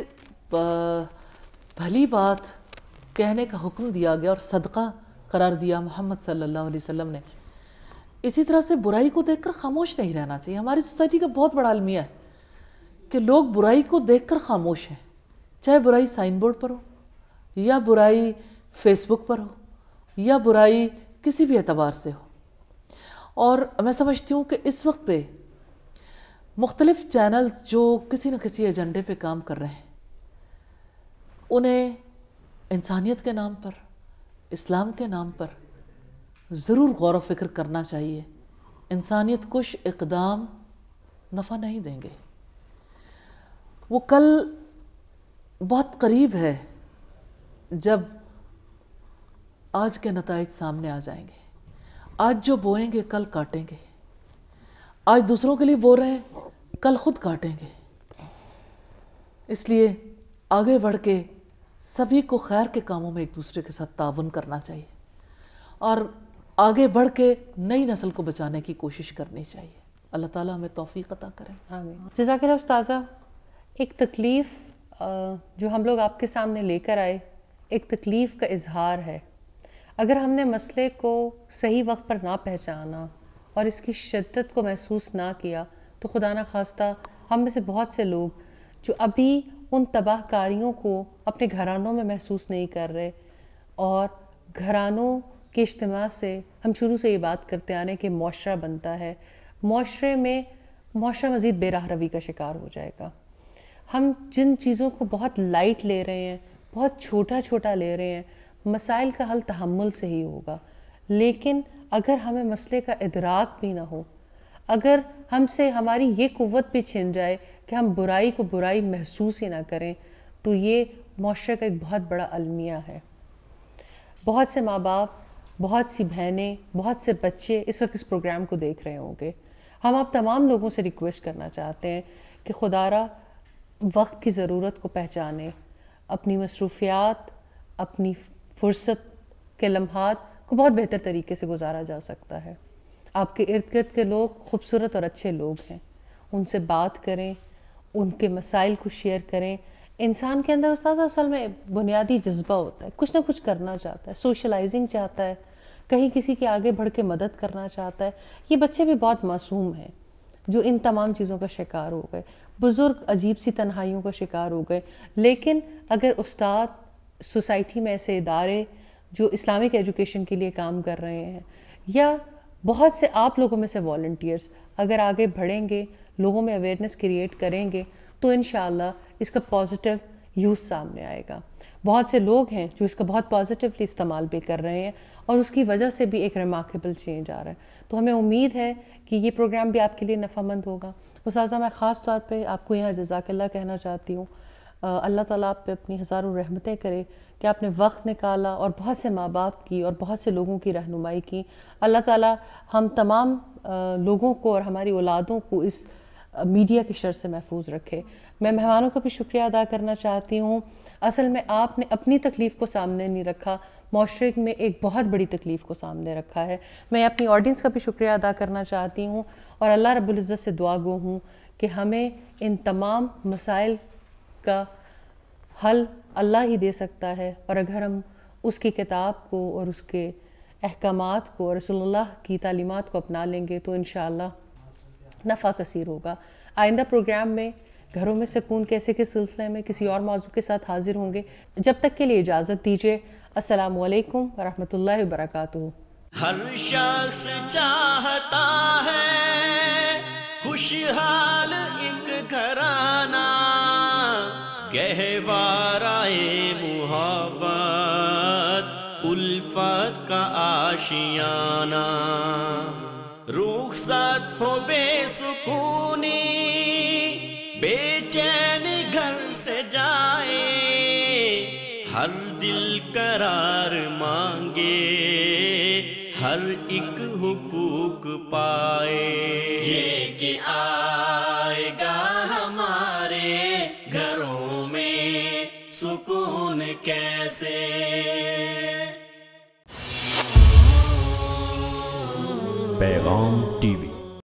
بھلی بات کہنے کا حکم دیا گیا اور صدقہ قرار دیا محمد صلی اللہ علیہ وسلم نے, اسی طرح سے برائی کو دیکھ کر خاموش نہیں رہنا چاہیے. ہماری سوسائٹی کا بہت بڑا المیہ ہے کہ لوگ برائی کو دیکھ کر خاموش ہیں, چاہے برائی سائن بورڈ پر ہو, یا برائی فیس بک پر ہو, یا برائی کسی بھی اعتبار سے ہو. اور میں سمجھتی ہوں کہ اس وقت پہ مختلف چینلز جو کسی نہ کسی ایجنڈے پہ کام کر رہے ہیں, انہیں انسانیت کے نام پر, اسلام کے نام پر ضرور غور و فکر کرنا چاہیے. انسانیت کش اقدام نفع نہیں دیں گے. وہ کل بہت قریب ہے جب آج کے نتائج سامنے آ جائیں گے. آج جو بوئیں گے کل کاٹیں گے. آج دوسروں کے لیے بو رہے ہیں, کل خود کاٹیں گے. اس لیے آگے بڑھ کے سبھی کو خیر کے کاموں میں ایک دوسرے کے ساتھ تعاون کرنا چاہیے, اور آگے بڑھ کے نئی نسل کو بچانے کی کوشش کرنی چاہیے. اللہ تعالیٰ ہمیں توفیق عطا کرے. آمین. جزاک اللہ استاذہ. ایک تکلیف جو ہم لوگ آپ کے سامنے لے کر آئے, ایک تکلیف کا اظہار ہے. اگر ہم نے مسئلے کو صحیح وقت پر نہ پہچانا اور اس کی شدت کو محسوس نہ کیا تو خدا نہ خواستہ ہم میں سے بہت سے لوگ جو ابھی ان تباہ کاریوں کو اپنے گھرانوں میں محسوس نہیں کر رہے, اور گھرانوں کے اجتماع سے ہم شروع سے یہ بات کرتے آنے کہ معاشرہ بنتا ہے, معاشرے میں معاشرہ مزید بے راہ روی کا شکار ہو جائے گا. ہم جن چیزوں کو بہت لائٹ لے رہے ہیں, بہت چھوٹا چھوٹا لے رہے ہیں, مسائل کا حل تحمل سے ہی ہوگا. لیکن اگر ہمیں مسئلے کا ادراک بھی نہ ہو, اگر ہم سے ہماری یہ قوت بھی چھن جائے کہ ہم برائی کو برائی محسوس ہی نہ کریں, تو یہ معاشرے کا ایک بہت بڑا المیہ ہے. بہت سے ماں باپ, بہت سی بہنیں, بہت سے بچے اس وقت اس پروگرام کو دیکھ رہے ہوں گے. ہم آپ تمام لوگوں سے ریکویسٹ کرنا چاہتے ہیں کہ خدا را وقت کی ضرورت کو پہچانیں, اپنی مصروفیات, اپنی فرصت کے لمحات کو بہت بہتر طریقے سے گزارا جا سکتا ہے. آپ کے ارد گرد کے لوگ خوبصورت اور اچھے لوگ ہیں, ان سے بات کریں, ان کے مسائل کو شیئر کریں. انسان کے اندر استاذ اصل میں بنیادی جذبہ ہوتا ہے, کچھ نہ کچھ کرنا چاہتا ہے, سوشلائزنگ چاہتا ہے, کہیں کسی کے آگے بڑھ کے مدد کرنا چاہتا ہے. یہ بچے بھی بہت معصوم ہیں جو ان تمام چیزوں کا شکار ہو گئے, بزرگ عجیب سی تنہائیوں کا شکار ہو گئے. لیکن اگر استاد, سوسائٹی میں ایسے ادارے جو اسلامک ایجوکیشن کے لیے کام کر رہے ہیں, یا بہت سے آپ لوگوں میں سے والنٹیئرز اگر آگے بڑھیں گے, لوگوں میں اویئرنیس کریٹ کریں گے, تو انشاءاللہ اس کا پازیٹیو یوز سامنے آئے گا. بہت سے لوگ ہیں جو اس کا بہت پازیٹیولی استعمال بھی کر رہے ہیں, اور اس کی وجہ سے بھی ایک ریمارکیبل چینج آ رہا ہے. تو ہمیں امید ہے کہ یہ پروگرام بھی آپ کے لیے نفع مند ہوگا. استاذہ, میں خاص طور پہ آپ کو یہاں جزاک اللہ کہنا چاہتی ہوں. اللہ تعالیٰ آپ پہ اپنی ہزاروں رحمتیں کرے کہ آپ نے وقت نکالا اور بہت سے ماں باپ کی اور بہت سے لوگوں کی رہنمائی کی. اللہ تعالیٰ ہم تمام لوگوں کو اور ہماری اولادوں کو اس میڈیا کی شر سے محفوظ رکھے. میں مہمانوں کا بھی شکریہ ادا کرنا چاہتی ہوں. اصل میں آپ نے اپنی تکلیف کو سامنے نہیں رکھا, معاشرے میں ایک بہت بڑی تکلیف کو سامنے رکھا ہے. میں اپنی آڈینس کا بھی شکریہ ادا کرنا چاہتی ہوں, اور اللہ رب العزت سے دعا گو ہوں کہ ہمیں ان تمام مسائل کا حل اللہ ہی دے سکتا ہے, اور اگر ہم اس کی کتاب کو اور اس کے احکامات کو اور رسول اللہ کی تعلیمات کو اپنا لیں گے تو انشاءاللہ نفع کثیر ہوگا. آئندہ پروگرام میں گھروں میں سکون کیسے کے سلسلے میں کسی اور موضوع کے ساتھ حاضر ہوں گے. جب تک کے لیے اجازت دیجیے. السلام علیکم ورحمۃ اللہ وبرکاتہ. ہر شخص چاہتا ہے خوشحال ایک گھرانہ, گہوارائے محبت الفت کا آشیانہ, رخصت ہو بے سکونی بے چین گھر سے جائے, ہر دل قرار مانگے، ہر ایک حقوق پائے، یہ کہ آئے گا ہمارے گھروں میں سکون کیسے۔ پیغام ٹی وی